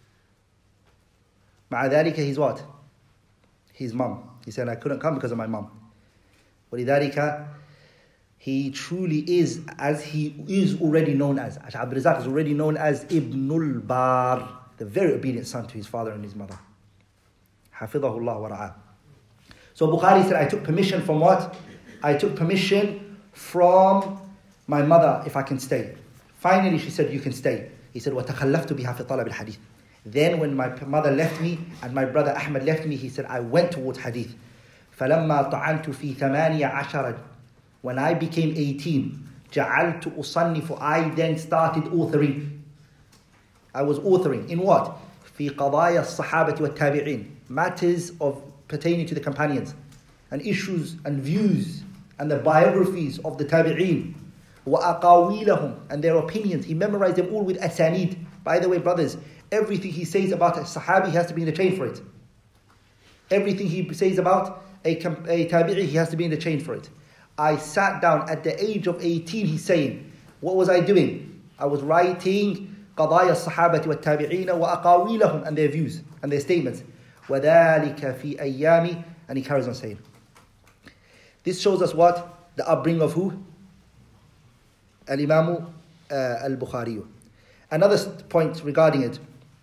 مع ذلك, he's what? His mum. He said, I couldn't come because of my mum. ولذلك, he truly is, as he is already known as. Abdul Razak is already known as Ibnul Bar, the very obedient son to his father and his mother. Hafidhahullah wa ra'ah. So Bukhari said, I took permission from what? I took permission from my mother if I can stay. Finally, she said, you can stay. He said, وَتَخَلَّفْتُ بِهَا فِي طَلَبِ الْحَدِيثِ. Then when my mother left me and my brother Ahmed left me, he said, I went towards hadith. فَلَمَّا طَعَنْتُ فِي 18. When I became 18, جَعَلْتُ أُصَنِّفُ. I then started authoring. I was authoring. In what? فِي قَضَايَا الصَّحَابَةِ وَالتَّابِعِينَ. Matters of pertaining to the companions, and issues and views, and the biographies of the tabi'een. وَأَقَاوِيلَهُمْ. And their opinions. He memorized them all with asanid. By the way, brothers, everything he says about a sahabi, he has to be in the chain for it. Everything he says about a tabi'i, he has to be in the chain for it. I sat down at the age of 18, he's saying, What was I doing? I was writing قضايا الصحابة والتابعين وأقاويلهم and their views and their statements. وذلك في أيامي, and he carries on saying. This shows us what? The upbringing of who? Al-Imam al-Bukhari. Another point regarding it.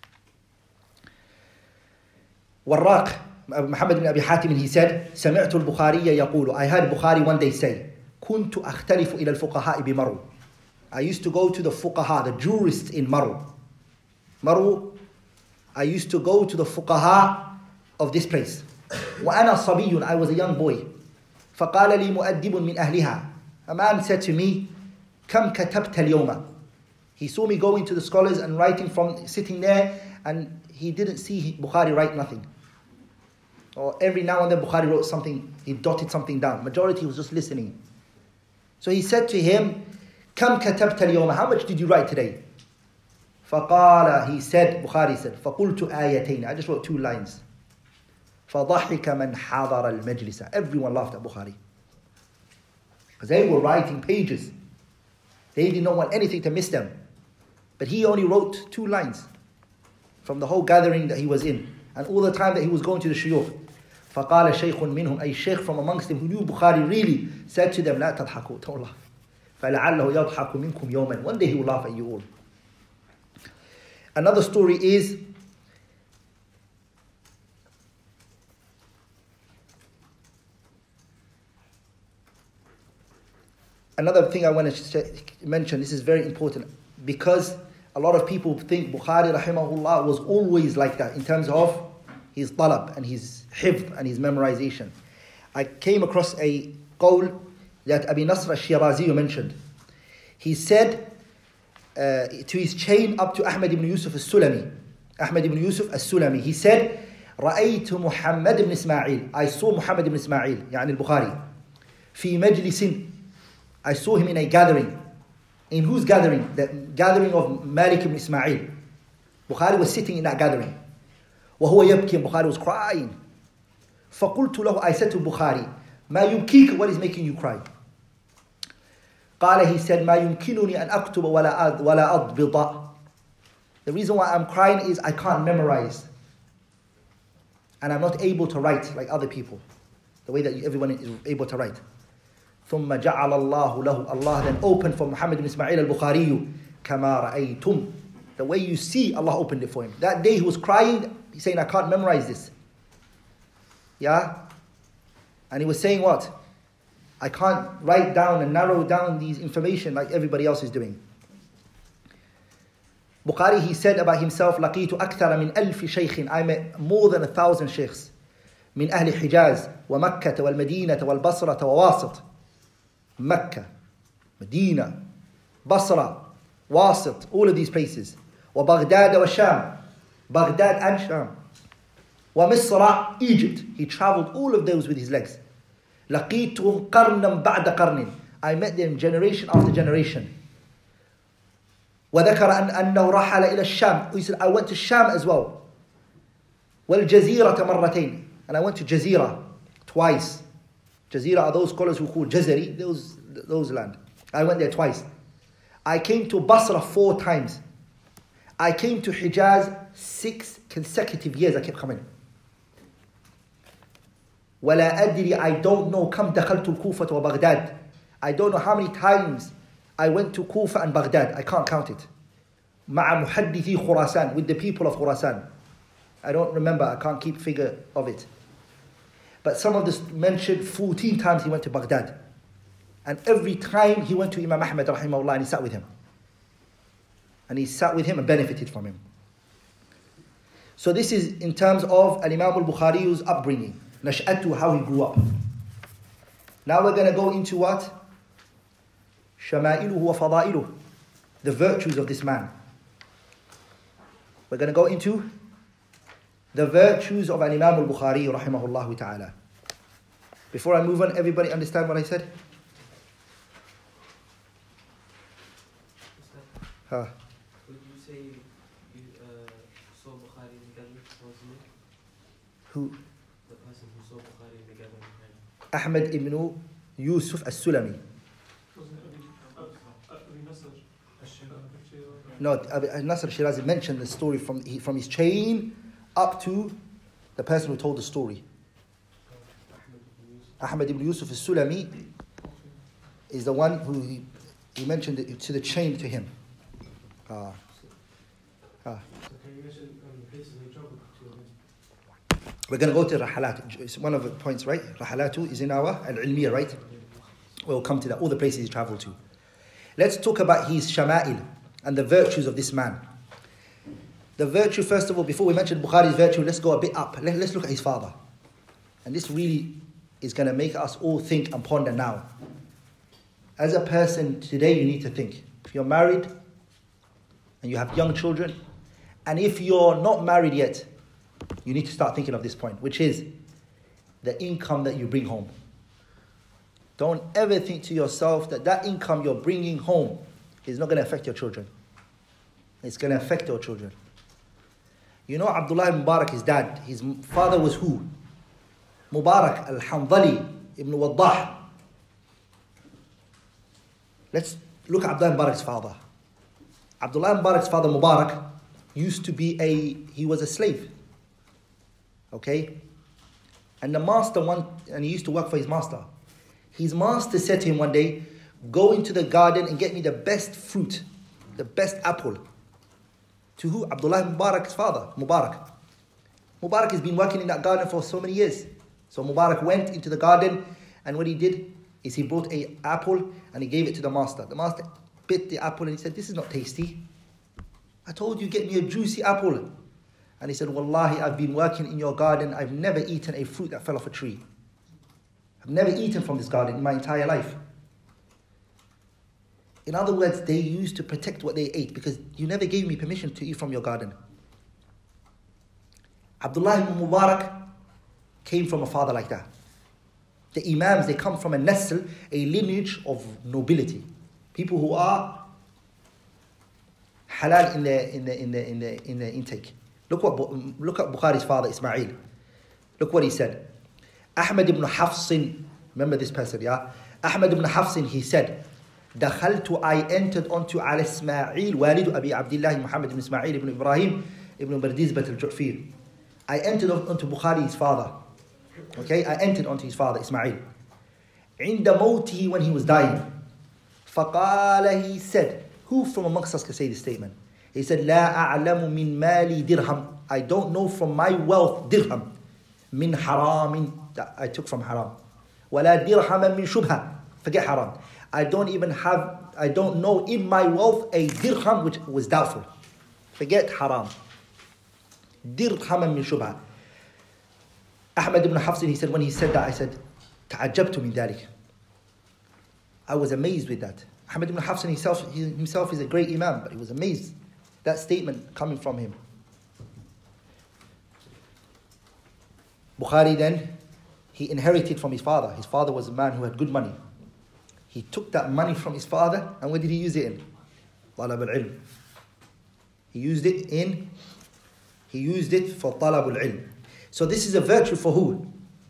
Warraq, Muhammad ibn Abi Hatim, he said, سمعت البخاري يقول, I heard Bukhari one day say, كنت أختلف إلى الفقهاء بمرو. I used to go to the fuqaha, the jurists in Maru. I used to go to the fuqaha of this place. وأنا صبي, I was a young boy. فقال لي مؤدب من أهلها. A man said to me, كم كتبت اليوم. He saw me going to the scholars and writing from sitting there, and he didn't see Bukhari write nothing. Or every now and then Bukhari wrote something, he dotted something down. Majority was just listening. So he said to him, كم كتبت اليوم, how much did you write today? فقال, he said, Bukhari said, فقلت آيتين, I just wrote 2 lines. فضحك من حضر المجلس. Everyone laughed at Bukhari. Because they were writing pages. They did not want anything to miss them. But he only wrote 2 lines from the whole gathering that he was in. And all the time that he was going to the shuyukh. فقال شيخ منهم, a sheikh from amongst them who knew Bukhari really, said to them, لا تضحكوا, don't laugh. فلعله يضحك منكم يوما. One day he will laugh at you all. Another story is another thing I want to mention. This is very important because a lot of people think Bukhari rahimahullah was always like that in terms of his talab and his hifd and his memorization. I came across a qawl that Abi Nasr al-Shirazi mentioned. He said to his chain up to Ahmad ibn Yusuf al-Sulami. Ahmad ibn Yusuf al-Sulami. He said, رأيت محمد ibn Ismail. I saw Muhammad ibn Ismail, يعني البخاري. في مجلس. I saw him in a gathering. In whose gathering? The gathering of Malik ibn Ismail. Bukhari was sitting in that gathering. وهو يبكي. Bukhari was crying. فقلت له, I said to Bukhari, ما يبكيك, what is making you cry? قال, he said, ما يمكنني أن أكتب ولا أضبط. The reason why I'm crying is I can't memorize. And I'm not able to write like other people. The way that everyone is able to write. ثم جعل الله له, Allah then opened for Muhammad ibn Ismail al-Bukhari كما رأيتم. The way you see, Allah opened it for him. That day he was crying, he's saying, I can't memorize this. Yeah? And he was saying what? I can't write down and narrow down these information like everybody else is doing. Bukhari, he said about himself, لقيت أكثر من 1000 شيخ. I met more than 1000 sheikhs. من أهل حجاز ومكة والمدينة والبصرة وواسط. Mecca, Medina, Basra, Wasit, all of these places. وبغداد وشام. Baghdad and Sham. ومصر, Egypt. He traveled all of those with his legs. لقيتهم قرنا بعد قرن. I met them generation after generation. وذكر أنه رحل إلى الشام. He said, I went to Sham as well. والجزيرة مرتين. And I went to Jazira twice. Jazira are those scholars who call Jazari, those land. I went there twice. I came to Basra 4 times. I came to Hijaz 6 consecutive years. I kept coming. ولا أدري, I don't know كم دخلت الكوفة وبغداد. I don't know how many times I went to Kufa and Baghdad. I can't count it. مع محدثي خراسان, with the people of Khurasan. I don't remember, I can't keep figure of it. But some of this mentioned 14 times he went to Baghdad. And every time he went to Imam Ahmad rahimahullah and he sat with him. And he sat with him and benefited from him. So this is in terms of Al-Imam al-Bukhari's upbringing. Nash'atu, how he grew up. Now we're going to go into what? Shama'iluhu wa fada'iluhu. The virtues of this man. We're going to go into the virtues of Al-Imam al-Bukhari rahimahullah ta'ala. Before I move on, everybody understand what I said? Would you say you saw Bukhari in the gathering? Who? The person who saw Bukhari in the gathering. Ahmad ibn Yusuf al-Sulami. No, Nasr Shirazi mentioned the story from his chain up to the person who told the story. Ahmad ibn Yusuf al-Sulami is the one who he mentioned it to the chain to him. So can you mention places they traveled to? We're going to go to Rahalat. It's one of the points, right? Rahalatu is in our Al-Ilmiyah, right? We'll come to that, all the places he traveled to. Let's talk about his shama'il and the virtues of this man. The virtue, first of all, before we mention Bukhari's virtue, let's go a bit up. Let's look at his father. And this really is going to make us all think and ponder now. As a person today, you need to think. If you're married and you have young children, and if you're not married yet, you need to start thinking of this point, which is the income that you bring home. Don't ever think to yourself that income you're bringing home is not going to affect your children. It's going to affect your children. You know Abdullah ibn Mubarak, his dad, his father was who? Mubarak al-Hanzali ibn Waddah. Let's look at Abdullah ibn Mubarak's father. Abdullah ibn Mubarak's father, Mubarak, used to be he was a slave. Okay? And the master and he used to work for his master. His master said to him one day, go into the garden and get me the best fruit, the best apple. To who? Abdullah ibn Mubarak's father, Mubarak. Mubarak has been working in that garden for so many years. So Mubarak went into the garden, and what he did is he brought an apple and he gave it to the master. The master bit the apple and he said, this is not tasty. I told you, get me a juicy apple. And he said, Wallahi, I've been working in your garden. I've never eaten a fruit that fell off a tree. I've never eaten from this garden in my entire life. In other words, they used to protect what they ate because you never gave me permission to eat from your garden. Abdullah ibn Mubarak came from a father like that. The Imams, they come from a nasl, a lineage of nobility. People who are halal in their intake. Look at Bukhari's father, Ismail. Look what he said. Ahmad ibn Hafsin, remember this person, yeah? Ahmad ibn Hafsin, he said, I entered onto al-Ismail, walidu Abi Abdullah Muhammad ibn Ismail ibn Ibrahim ibn Bardizbat al-Ju'fir. I entered onto Bukhari's father. Okay, I entered onto his father, Ismail. عند موته, when he was dying. فقال, he said, who from amongst us can say this statement? He said, لا أعلم من مالي درهم. I don't know from my wealth dirham. من حرام, that I took from haram. ولا درهم من شبهة. Forget haram. I don't know in my wealth a dirham which was doubtful. Forget haram. Dirham min shubha. Ahmad ibn Hafsin, he said, when he said that, I said, تعجبت من ذلك. I was amazed with that. Ahmad ibn Hafsin himself is a great Imam, but he was amazed. That statement coming from him. Bukhari then, he inherited from his father. His father was a man who had good money. He took that money from his father, and where did he use it in? Talab al-ilm. He used it for talab al-ilm. So this is a virtue for who?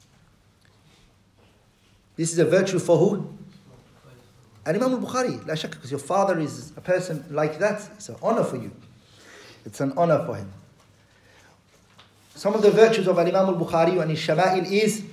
This is a virtue for who? And Imam al-Bukhari, la shakka, because your father is a person like that. It's an honor for you. It's an honor for him. Some of the virtues of Imam al-Bukhari and his shama'il is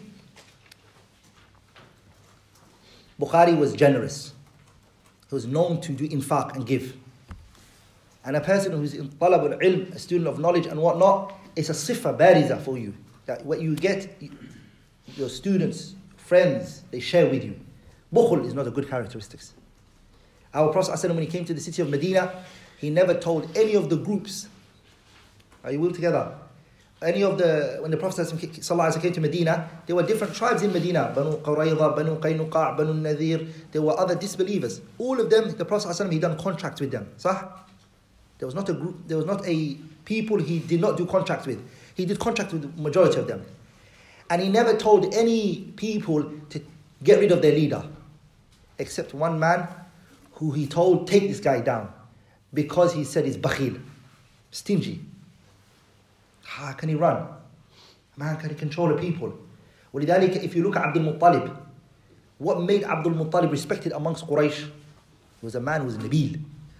Bukhari was generous. He was known to do infaq and give. And a person who is in talab al-ilm, a student of knowledge and whatnot, it's a sifa bariza for you. That what you get, your students, friends, they share with you. Bukhul is not a good characteristic. Our Prophet ﷺ, when he came to the city of Medina, he never told any of the groups. Are you all together? When the Prophet ﷺ came to Medina, there were different tribes in Medina. Banu Qurayza, Banu Qaynuqa', Banu Nadir. There were other disbelievers. All of them, the Prophet ﷺ, he done contracts with them. Sah? There was not a group, there was not a people he did not do contracts with. He did contracts with the majority of them. And he never told any people to get rid of their leader. Except one man who he told, take this guy down. Because he said he's bakhil, stingy. How can he run? Man, can he control the people? ولذلك, if you look at Abdul Muttalib, what made Abdul Muttalib respected amongst Quraysh? He was a man who was nabil.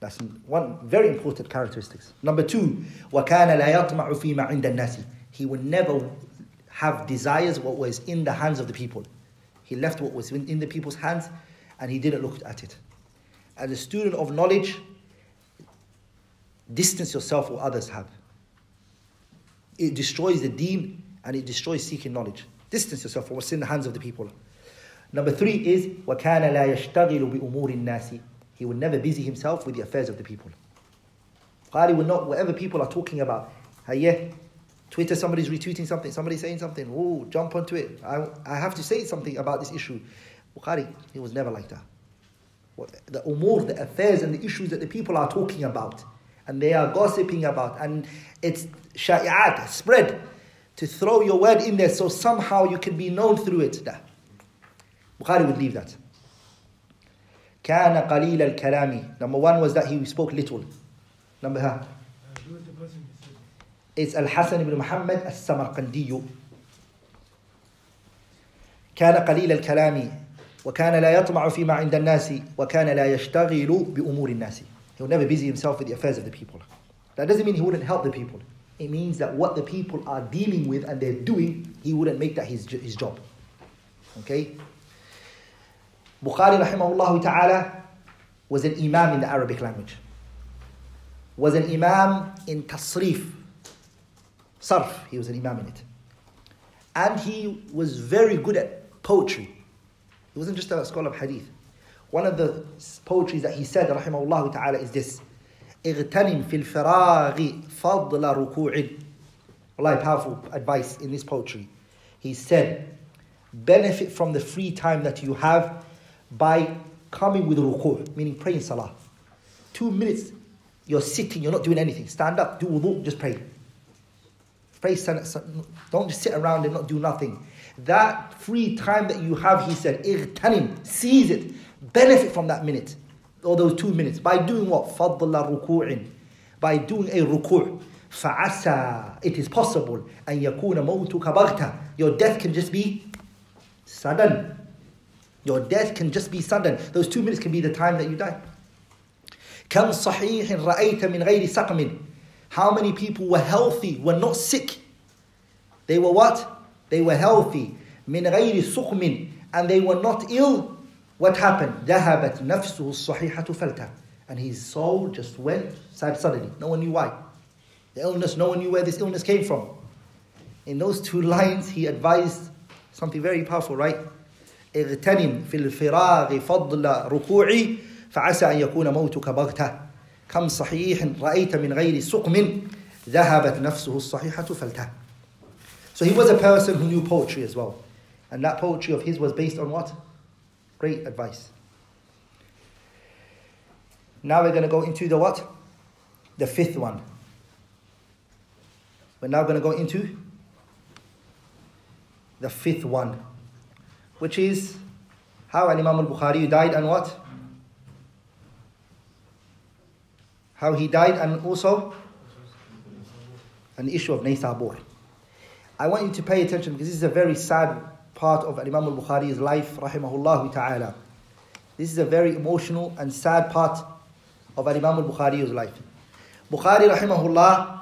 That's one very important characteristics. Number 2, وَكَانَ لَا يَطْمَعُ فِي مَا عِنْدَ النَّاسِ. He would never have desires what was in the hands of the people. He left what was in the people's hands and he didn't look at it. As a student of knowledge, distance yourself what others have. It destroys the deen and it destroys seeking knowledge. Distance yourself from what's in the hands of the people. Number 3 is وَكَانَ لَا يَشْتَغِلُ بِأُمُورِ النَّاسِ. He would never busy himself with the affairs of the people. Bukhari would not, whatever people are talking about, Twitter, somebody's retweeting something, somebody's saying something, oh, jump onto it. I have to say something about this issue. Bukhari, he was never like that. The umur, the affairs and the issues that the people are talking about, and they are gossiping about, and it's sha'i'at, spread, to throw your word in there so somehow you can be known through it. Bukhari would leave that. كان قليل الكلام. Number 1 was that he spoke little. Number it's Al-Hassan ibn Muhammad As-Samarqandi. كان قليل الكلام وكان لا يطمع فيما عند الناس وكان لا يشتغل بأمور الناس. He would never busy himself with the affairs of the people. That doesn't mean he wouldn't help the people. It means that what the people are dealing with and they're doing, he wouldn't make that his job. Okay? Bukhari rahimahullah ta'ala was an imam in the Arabic language. Was an imam in tasrif. Sarf, he was an imam in it. And he was very good at poetry. He wasn't just a scholar of hadith. One of the poetries that he said, rahimahullah ta'ala, is this. اغتنم في الفراغ فضل ركوع. Wallahi, powerful advice in this poetry. He said, benefit from the free time that you have by coming with ruku', meaning praying salah. 2 minutes, you're sitting, you're not doing anything. Stand up, do wudu, just pray. Pray, don't just sit around and not do nothing. That free time that you have, he said, اغتنم, seize it, benefit from that minute, or those 2 minutes. By doing what? فضل ركوع. By doing a ruku'. فعسى, it is possible, أن يكون موتك بغتة. Your death can just be sudden. Your death can just be sudden. Those 2 minutes can be the time that you die. كم صحيح رأيت من غير سقم. How many people were healthy, were not sick? They were what? They were healthy. من غير سقم. And they were not ill. What happened? ذهبت نفسه الصحيحة فلتة. And his soul just went sad suddenly. No one knew why. The illness, no one knew where this illness came from. In those 2 lines, he advised something very powerful, right? اغتنم في الفراغ فضل ركوعي فعسى أن يكون موتك بغتة كم صحيح رأيت من غير سقم ذهبت نفسه الصحيحة فلتة. So he was a person who knew poetry as well. And that poetry of his was based on what? Great advice. Now we're going to go into the what? The 5th one. We're now going to go into the 5th one, which is how Imam al-Bukhari died and what? How he died and also an issue of Naysabur. I want you to pay attention because this is a very sad part of Imam al-Bukhari's life, rahimahullah ta'ala. This is a very emotional and sad part of Imam al-Bukhari's life. Bukhari, rahimahullah,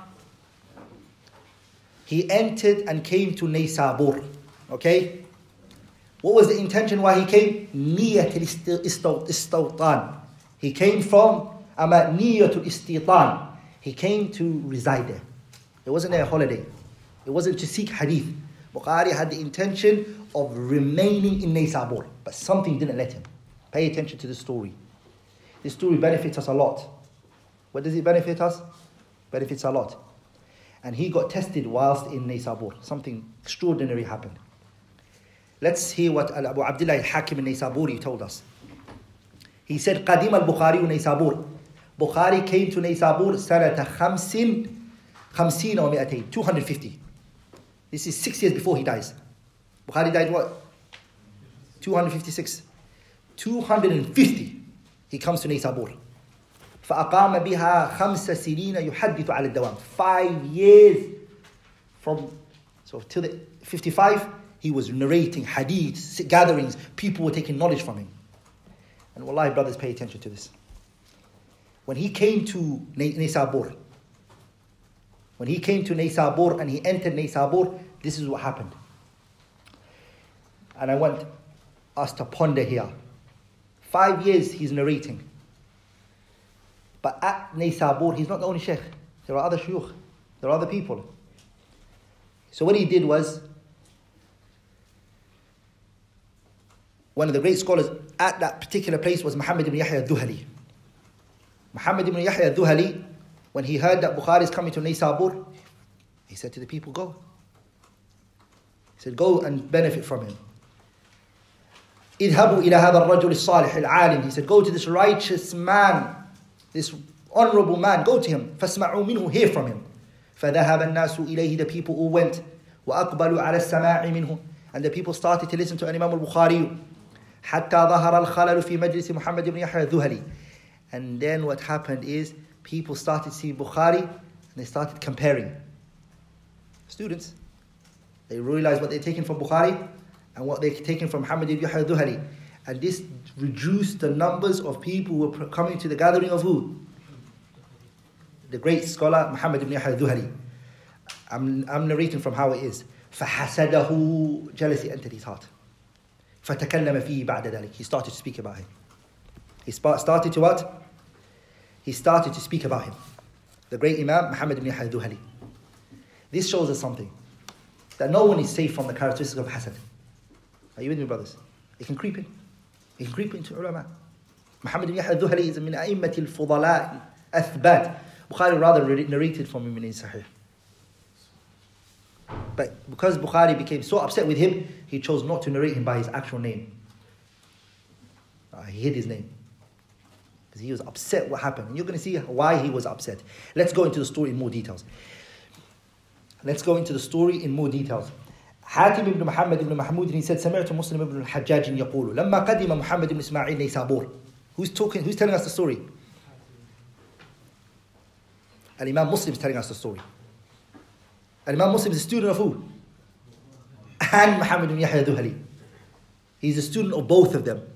he entered and came to Naysabur. Okay? What was the intention why he came? Niyatul istawtan. He came from Niyatul istitan. He came to reside there. It wasn't a holiday. It wasn't to seek hadith. Bukhari had the intention of remaining in Naysabur, but something didn't let him. Pay attention to the story. This story benefits us a lot. What does it benefit us? Benefits a lot. And he got tested whilst in Naysabur. Something extraordinary happened. Let's hear what Abu Abdullah al-Hakim al-Naysaburi told us. He said, قَدِمَ الْبُخَارِيُّ Naysabur. Bukhari came to Naysabur سنة 50 or 250. This is 6 years before he dies. Bukhari died what? 256. 250. He comes to Naysabur. فأقام بها 5 سنين يحدث على الدوام. 5 years from, so till the 55, he was narrating hadiths, gatherings, people were taking knowledge from him. And wallahi, brothers, pay attention to this. when he came to Naysabur, and he entered Naysabur, this is what happened. And I want us to ponder here. 5 years he's narrating. But at Naysabur, he's not the only sheikh. There are other shuyukh. There are other people. So what he did was, one of the great scholars at that particular place was Muhammad ibn Yahya al-Dhuhali. Muhammad ibn Yahya al-Dhuhali, when he heard that Bukhari is coming to Naysabur, he said to the people, go. He said, go and benefit from him. اذهبوا إلى هذا الرجل الصالح العالم. He said, go to this righteous man, this honorable man, go to him. فاسمعوا منه, hear from him. فذهب الناس إليه, the people all went. وأقبلوا على السماع منه, and the people started to listen to Imam al-Bukhari. حتى ظهر الخلل في مجلس محمد بن يحيى الذهلي. And then what happened is, people started seeing Bukhari, and they started comparing. Students, they realized what they're taking from Bukhari and what they're taking from Muhammad ibn Yahya al-Dhuhali. And this reduced the numbers of people who were coming to the gathering of who? The great scholar Muhammad ibn Yahya al-Dhuhali. I'm narrating from how it is. فَحَسَدَهُ, jealousy entered his heart. فَتَكَلَّمَ فِيهِ بَعْدَ ذَلك. He started to speak about him. He started to what? He started to speak about him. The great Imam Muhammad ibn Yahya al-Dhuhali. This shows us something. That no one is safe from the characteristics of hasad. Are you with me, brothers? It can creep in. It can creep into ulama. Muhammad ibn Yahya al-Dhuhali is min a'immatil fudala athbat. Bukhari rather narrated from him in his Sahih. But because Bukhari became so upset with him, he chose not to narrate him by his actual name. He hid his name. Because he was upset what happened. And you're going to see why he was upset. Let's go into the story in more details. Hatim ibn Muhammad ibn Mahmud, he said, سمعت مسلم ibn الحجاج يقول لما قدم محمد ibn إسماعيل نيسابور. Who's telling us the story? Imam Muslim is telling us the story. Imam Muslim is a student of who? And Muhammad ibn Yahya al-Dhuhali. He's a student of both of them.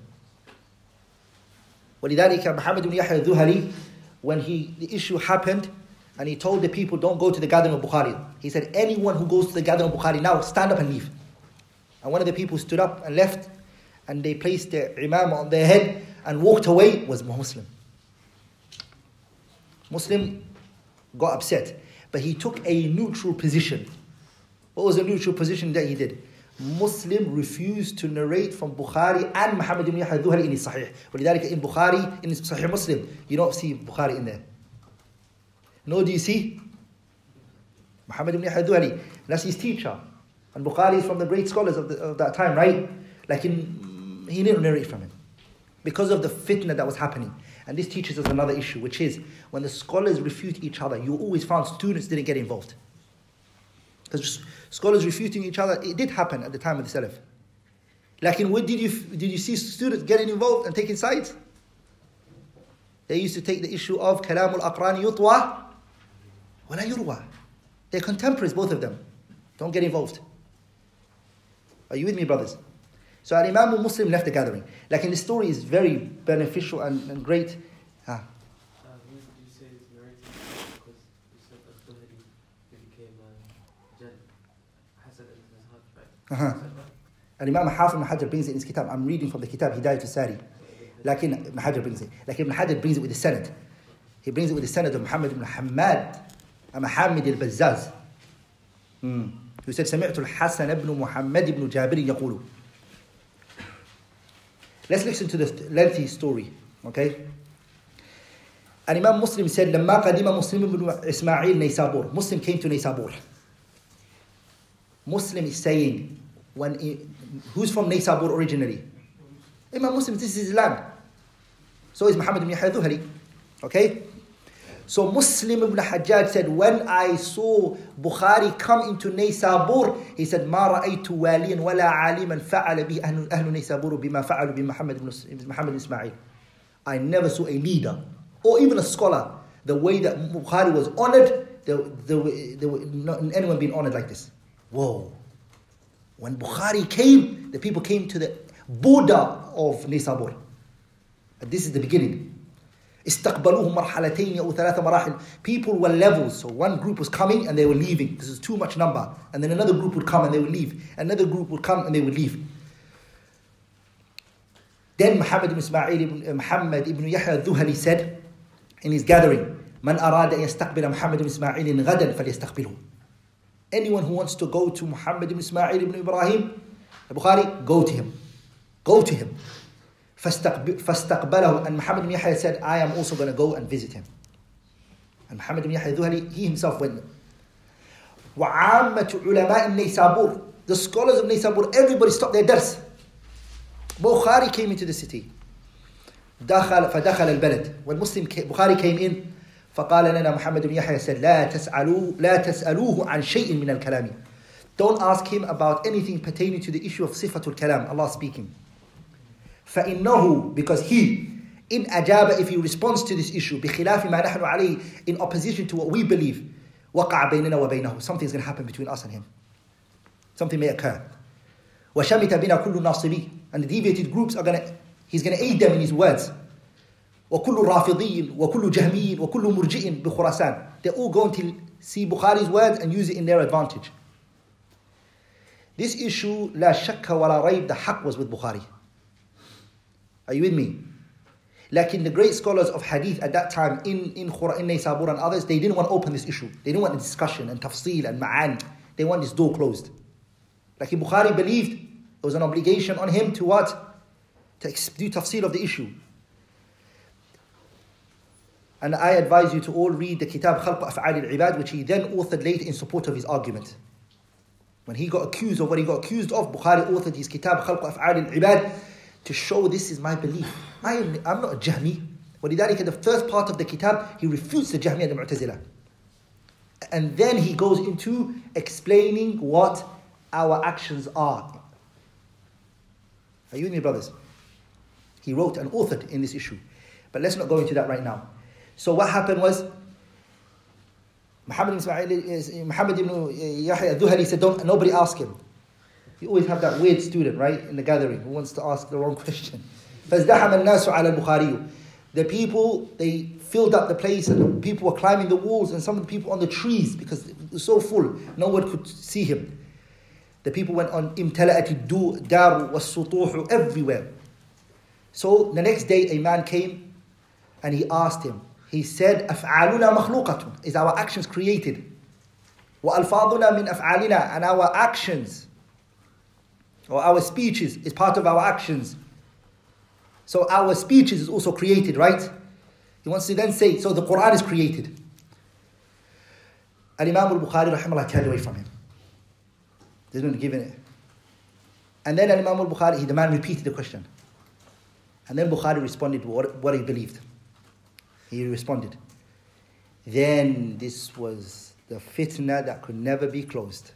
ولذلك Muhammad ibn Yahya al-Dhuhali, when the issue happened, and he told the people, don't go to the gathering of Bukhari. He said, anyone who goes to the gathering of Bukhari now, stand up and leave. And one of the people stood up and left, and they placed their imam on their head and walked away, was Muslim. Muslim got upset, but he took a neutral position. What was the neutral position that he did? Muslim refused to narrate from Bukhari and Muhammad ibn Yahya al-Dhuhali in his Sahih. ولذلك in Bukhari, in Sahih Muslim, you don't see Bukhari in there. Nor do you see Muhammad ibn Yahya al-Dhuhali. That's his teacher. And Bukhari is from the great scholars of that time, right? Like he didn't narrate from him. Because of the fitna that was happening. And this teaches us another issue, which is when the scholars refute each other, you always found students didn't get involved. Because scholars refuting each other, it did happen at the time of the Salaf. Like did you see students getting involved and taking sides? They used to take the issue of kalamul aqrani yutwa wala yurwa. They're contemporaries, both of them. Don't get involved. Are you with me, brothers? So Imam Muslim left the gathering. Like in the story is very beneficial and great. Did you say it's narrated because you said Al-Dhuhali became Hassan in his heart, right? And Imam Hafiz ibn Hajar brings it in his kitab. I'm reading from the kitab Hidayat al-Sari. Like Ibn Hajar brings it. Like Ibn Hajar brings it with the sanad. He brings it with the sanad of Muhammad ibn Hamad Muhammad al-Bazzaz. Who said, سمعت الحسن ابن محمد ابن جابر يقول. Let's listen to this lengthy story, okay? And Imam Muslim said, لما قدم مسلم بن إسماعيل نيسابور. Muslim came to Naysabur. Muslim is saying, who's from Naysabur originally? Imam Muslim, this is his land. So is Muhammad ibn Yahya al-Dhuhali. Okay? So Muslim ibn Hajjaj said, when I saw Bukhari come into Naysabur, he said, ما رأيت واليا ولا عالما فعل به أهل نيسابور بما فعلوا بمحمد بن إسماعيل. I never saw a leader or even a scholar, the way that Bukhari was honored, there were not anyone being honored like this. Whoa. When Bukhari came, the people came to the border of Naysabur. And this is the beginning. استقبلوهم مرحلتين أو ثلاث مراحل. People were levels. So one group was coming and they were leaving because there's too much number. And then another group would come and they would leave. Another group would come and they would leave. Then Muhammad ibn Yahya al-Dhuhali said in his gathering, من أراد أن يستقبل محمد بن إسماعيل غدا فليستقبله. Anyone who wants to go to Muhammad ibn Ismail ibn Ibrahim, Bukhari, go to him. Go to him. فاستقبله. And Muhammad ibn Yahya said, I am also going to go and visit him. And Muhammad ibn Yahya al-Dhuhali, he himself went. وعامة علماء النيسابور, the scholars of Naysabur, everybody stopped their dars. Bukhari came into the city. فدخل البلد. When Bukhari came in, فقال لنا محمد بن يحيى said لا تسألوه عن شيء من الكلام. Don't ask him about anything pertaining to the issue of صفة الكلام, Allah speaking. فإنه, because he, in أجاب, if he responds to this issue, بخلاف ما نحن عليه, in opposition to what we believe, وقع بيننا وبينه, something's going to happen between us and him. Something may occur. وشمت بنا كل ناصبي, and the deviated groups he's going to aid them in his words. وكل رافضي وكل جهمي وكل مرجئ بخراسان. They're all going to see Bukhari's words and use it in their advantage. This issue, لا شك ولا ريب, the haqq was with Bukhari. Are you with me? Like in the great scholars of hadith at that time in Naysabur and others, they didn't want to open this issue. They didn't want a discussion and tafsil and ma'an. They want this door closed. Like Bukhari believed it was an obligation on him to what? To do tafsil of the issue. And I advise you to all read the Kitab Khalq Af'al al-Ibad, which he then authored later in support of his argument. When he got accused of what he got accused of, Bukhari authored his Kitab Khalq Af'al al-Ibad to show this is my belief. I'm not a Jahmi. وَلِذَلِكَ the first part of the Kitab, he refutes the Jahmi and the Mu'tazila. And then he goes into explaining what our actions are. Are you with me, brothers? He wrote and authored in this issue. But let's not go into that right now. So what happened was, Muhammad ibn Yahya al-Dhuhali said, nobody ask him. You always have that weird student, right, in the gathering, who wants to ask the wrong question. فَازْدَحَمَ النَّاسُ عَلَى الْبُخَارِيُّ. The people, they filled up the place, and the people were climbing the walls, and some of the people on the trees, because it was so full, no one could see him. The people went on, امتلأت الدار والسطوح, everywhere. So the next day, a man came, and he asked him. He said, أَفْعَالُنَا مَخْلُوقَةٌ, is our actions created? وَأَلْفَاظُنَا مِنْ أَفْعَالِنَا, and our actions, or our speeches, is part of our actions. So our speeches is also created, right? He wants to then say, so the Quran is created. Al-Imam al-Bukhari rahimahullah turned away from him. They didn't give it. And then Al-Imam al-Bukhari, the man repeated the question. And then Bukhari responded what he believed. He responded. Then this was the fitna that could never be closed.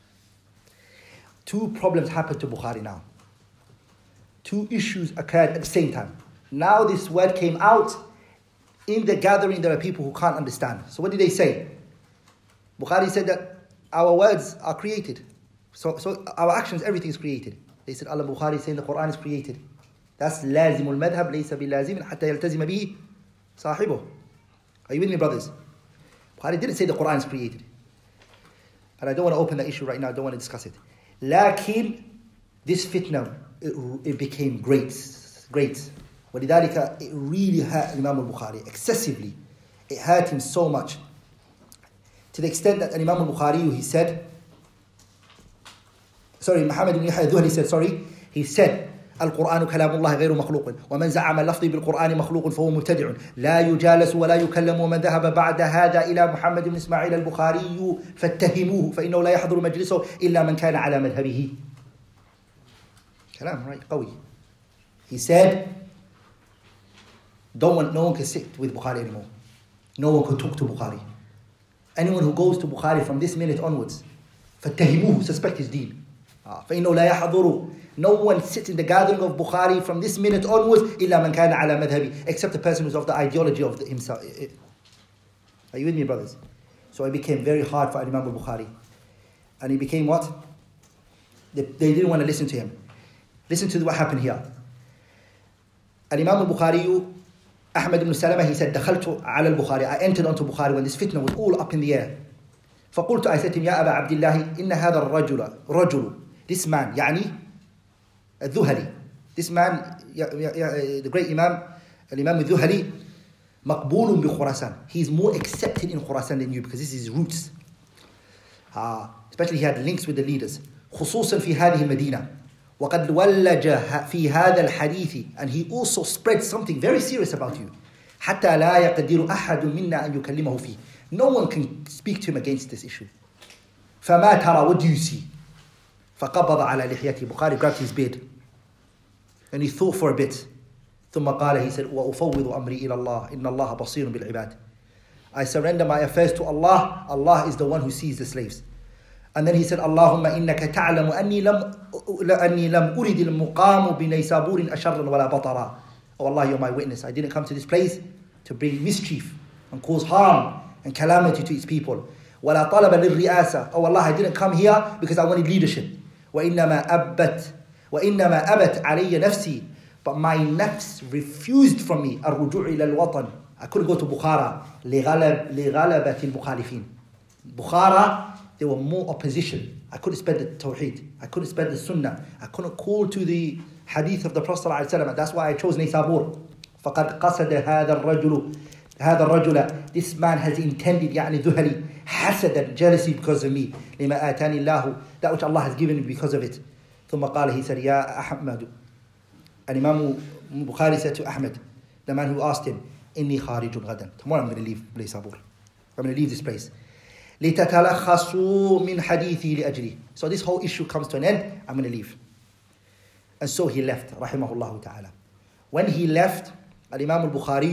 Two problems happened to Bukhari now. Two issues occurred at the same time. Now this word came out. In the gathering, there are people who can't understand. So what did they say? Bukhari said that our words are created. So our actions, everything is created. They said, Allah, Bukhari is saying the Quran is created. That's لازم المذهب ليس بلازم حتى يلتزم به صاحبه. Are you with me, brothers? Bukhari didn't say the Quran is created. And I don't want to open that issue right now. I don't want to discuss it. Lakin, this fitna, it became great. ولذلك, it really hurt Imam al-Bukhari excessively. It hurt him so much. To the extent that Imam al-Bukhari, Muhammad ibn Yahya al-Dhuhali said, he said, القرآن كلام الله غير مخلوق ومن زعم لفظي بالقرآن مخلوق فهو مبتدع لا يجالس ولا يكلم ومن ذهب بعد هذا إلى محمد بن إسماعيل البخاري فاتهموه فإنه لا يحضر مجلسه إلا من كان على مذهبه. كلام right قوي. He said, no one can sit with Bukhari anymore. No one can talk to Bukhari. Anyone who goes to Bukhari from this minute onwards, فاتهموه, suspect his deed. فإنه لا يحضر. No one sits in the gathering of Bukhari from this minute onwards إلا من كان على مذهبي, except the person who's of the ideology of himself. Are you with me, brothers? So it became very hard for Imam al-Bukhari. And he became what? They didn't want to listen to him. Listen to what happened here. Imam al-Bukhari, Ahmad ibn Salama, he said, دخلت على البخاري. I entered onto Bukhari when this fitna was all up in the air. فقلت, I said to him, يا أبا عبد الله, إن هذا الرجل, this man, يعني الذهلي, this man, the great Imam, Imam al-Dhuhali, مقبول بخراسان. He's more accepted in Khurasan than you because this is his roots. Especially he had links with the leaders. خصوصا في هذه المدينة. وقد ولج في هذا الحديث, and he also spread something very serious about you. حتى لا يقدر أحد منا أن يكلمه فيه. No one can speak to him against this issue. فما ترى, what do you see? فقبض على لحيته. Bukhari grabbed his beard and he thought for a bit. ثم قال, he said, وأفوض أمري إلى الله إن الله بصير بالعباد. I surrender my affairs to Allah. Allah is the one who sees the slaves. And then he said, اللهم إنك تعلم أني لم أريد المقام بنيسابور أشرا ولا بطرا. Oh Allah, you're my witness. I didn't come to this place to bring mischief and cause harm and calamity to its people. ولا طلب للرئاسة. Oh Allah, I didn't come here because I wanted leadership. وإنما أبت علي نفسي. But my nafs refused from me الرجوع إلى الوطن. I couldn't go to Bukhara لغلبة المخالفين. Bukhara, there were more opposition. I couldn't spread the Tawheed. I couldn't spread the Sunnah. I couldn't call to the hadith of the Prophet ﷺ. That's why I chose Naysabur. فقد قصد هذا الرجل. This man has intended, يعني ذهلي, حسدا, jealousy because of me. لما آتاني الله, that which Allah has given me because of it. ثم قال, he said, يا أحمد. And Imam Bukhari said to Ahmed, the man who asked him, إني خارج غدا. Tomorrow I'm going to leave Naysabur. I'm going to leave this place. لتتلخصوا من حديثي لأجلي. So this whole issue comes to an end. I'm going to leave. And so he left, rahimahullah ta'ala. When he left, Imam al-Bukhari,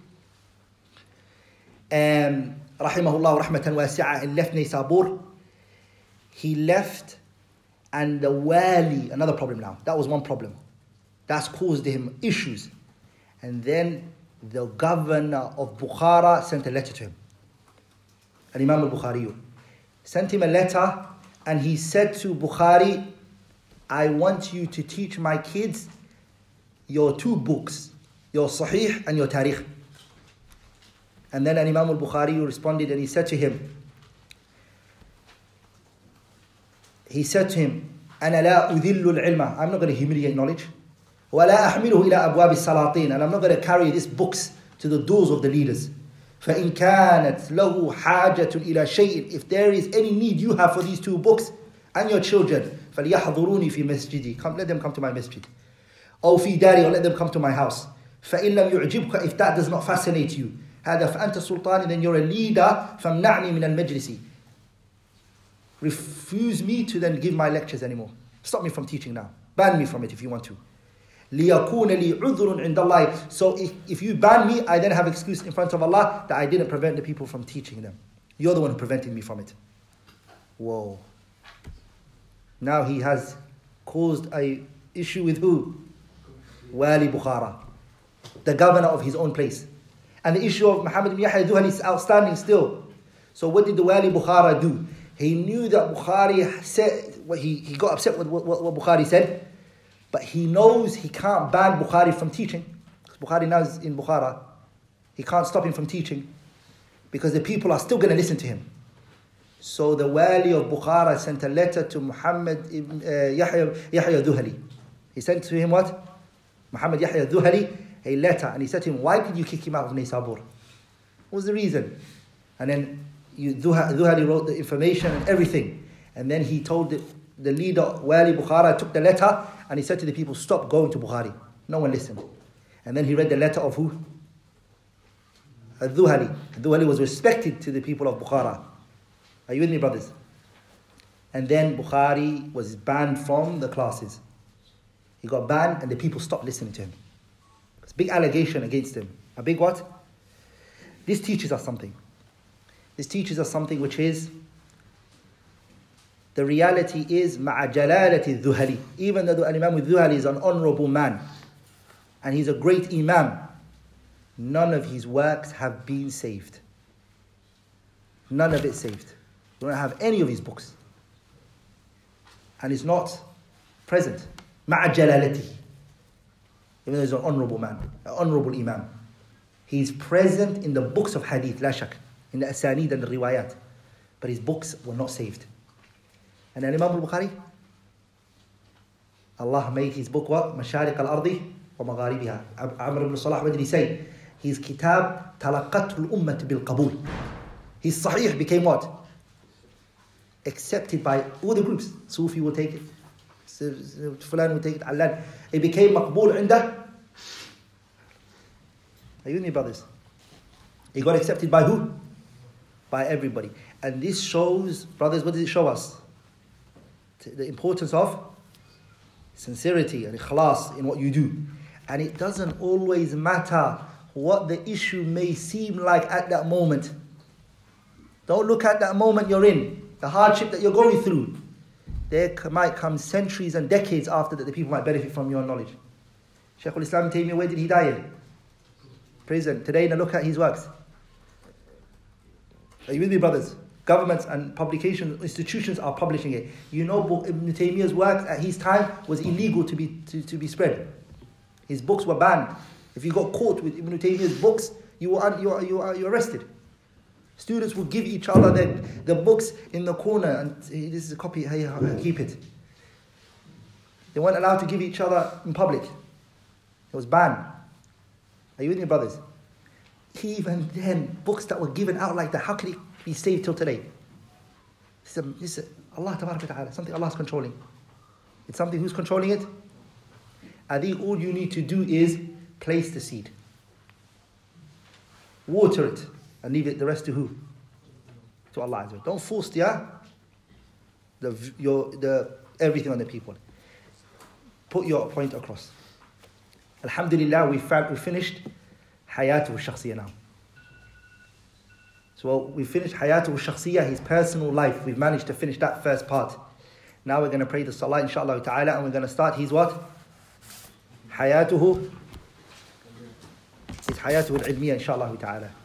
rahimahullah rahmatan wasi'a, and left Naysabur, he left, and the wali, another problem now. That was one problem. That's caused him issues. And then the governor of Bukhara sent a letter to him. And Imam al-Bukhari sent him a letter, and he said to Bukhari, I want you to teach my kids your two books, your Sahih and your Tarikh. And then Imam al-Bukhari responded, and he said to him, أنا لا أذل العلم. I'm not going to humiliate knowledge. ولا أحمله إلى أبواب السلاطين. And I'm not going to carry these books to the doors of the leaders. فإن كانت له حاجة إلى شيء. If there is any need you have for these two books and your children, فليحضروني في مسجدي. Let them come to my masjid. أو في داري, or let them come to my house. فإن لم يعجبك, if that does not fascinate you, هذا فأنت سلطان, then you're a leader. فامنعني من المجلس. Refuse me to then give my lectures anymore. Stop me from teaching now. Ban me from it if you want to. لِيَكُونَ لِي عُذْرٌ عِنْدَ اللَّهِ. So if you ban me, I then have excuse in front of Allah that I didn't prevent the people from teaching them. You're the one who prevented me from it. Whoa. Now he has caused a issue with who? Wali Bukhara, the governor of his own place. And the issue of Muhammad ibn Yahya al-Dhuhali is outstanding still. So what did the Wali Bukhara do? He knew that Bukhari said, he got upset with what Bukhari said, but he knows he can't ban Bukhari from teaching. Bukhari now is in Bukhara. He can't stop him from teaching because the people are still going to listen to him. So the Wali of Bukhara sent a letter to Muhammad ibn Yahya al-Dhuhali. He sent to him what? Muhammad Yahya al-Dhuhali, a letter, and he said to him, why did you kick him out of Naysabur? What was the reason? And then Dhuhali wrote the information and everything. And then he told the leader, Wali Bukhara, took the letter and he said to the people, stop going to Bukhari. No one listened. And then he read the letter of who? Dhuhali. Dhuhali was respected to the people of Bukhara. Are you with me, brothers? And then Bukhari was banned from the classes. He got banned and the people stopped listening to him. It's a big allegation against him. A big what? This teaches us something. This teaches us something which is, the reality is, مع جلالة الذهلي. Even though Imam al-Dhuhali is an honorable man, and he's a great Imam, none of his works have been saved. None of it saved. We don't have any of his books. And it's not present. مع جلالته. Even though he's an honorable man, an honorable Imam. He's present in the books of hadith, la shak, in the asanid and the riwayat. But his books were not saved. And then Imam al-Bukhari, Allah made his book what? Mashariq al-ardi wa magharibiha. Amr ibn Salah, what did he say? His kitab, talaqatu al-ummah bil-qabul. His sahih became what? Accepted by all the groups. Sufi will take it. Fulan will take it. Allan. It became maqbool inda. Are you with me, brothers? It got accepted by who? By everybody. And this shows, brothers, what does it show us? The importance of sincerity and ikhlas in what you do. And it doesn't always matter what the issue may seem like at that moment. Don't look at that moment you're in, the hardship that you're going through. There might come centuries and decades after that the people might benefit from your knowledge. Shaykh al-Islam Taymiyyah, where did he die in? Prison. Today, now look at his works. Are you with me, brothers? Governments and publications, institutions are publishing it. You know, Ibn Taymiyyah's work at his time was illegal to be spread. His books were banned. If you got caught with Ibn Taymiyyah's books, you're arrested. Students will give each other the books in the corner, and this is a copy, hey, keep it. They weren't allowed to give each other in public. It was banned. Are you with me, brothers? Even then, books that were given out like that, how can it be saved till today? This is Allah Ta'ala, something Allah's controlling. It's something who's controlling it? I think all you need to do is place the seed. Water it. And leave it the rest to who? To Allah Azza wa Jalla. Don't force the everything on the people. Put your point across. Alhamdulillah, we finished Hayatuhu Shakhsiyah now. So we finished Hayatuhu Shakhsiyah, his personal life. We've managed to finish that first part. Now we're going to pray the Salah, inshaAllah ta'ala, and we're going to start his what? Hayatuhu. His Hayatuhu al-Ilmiyah, inshaAllah ta'ala.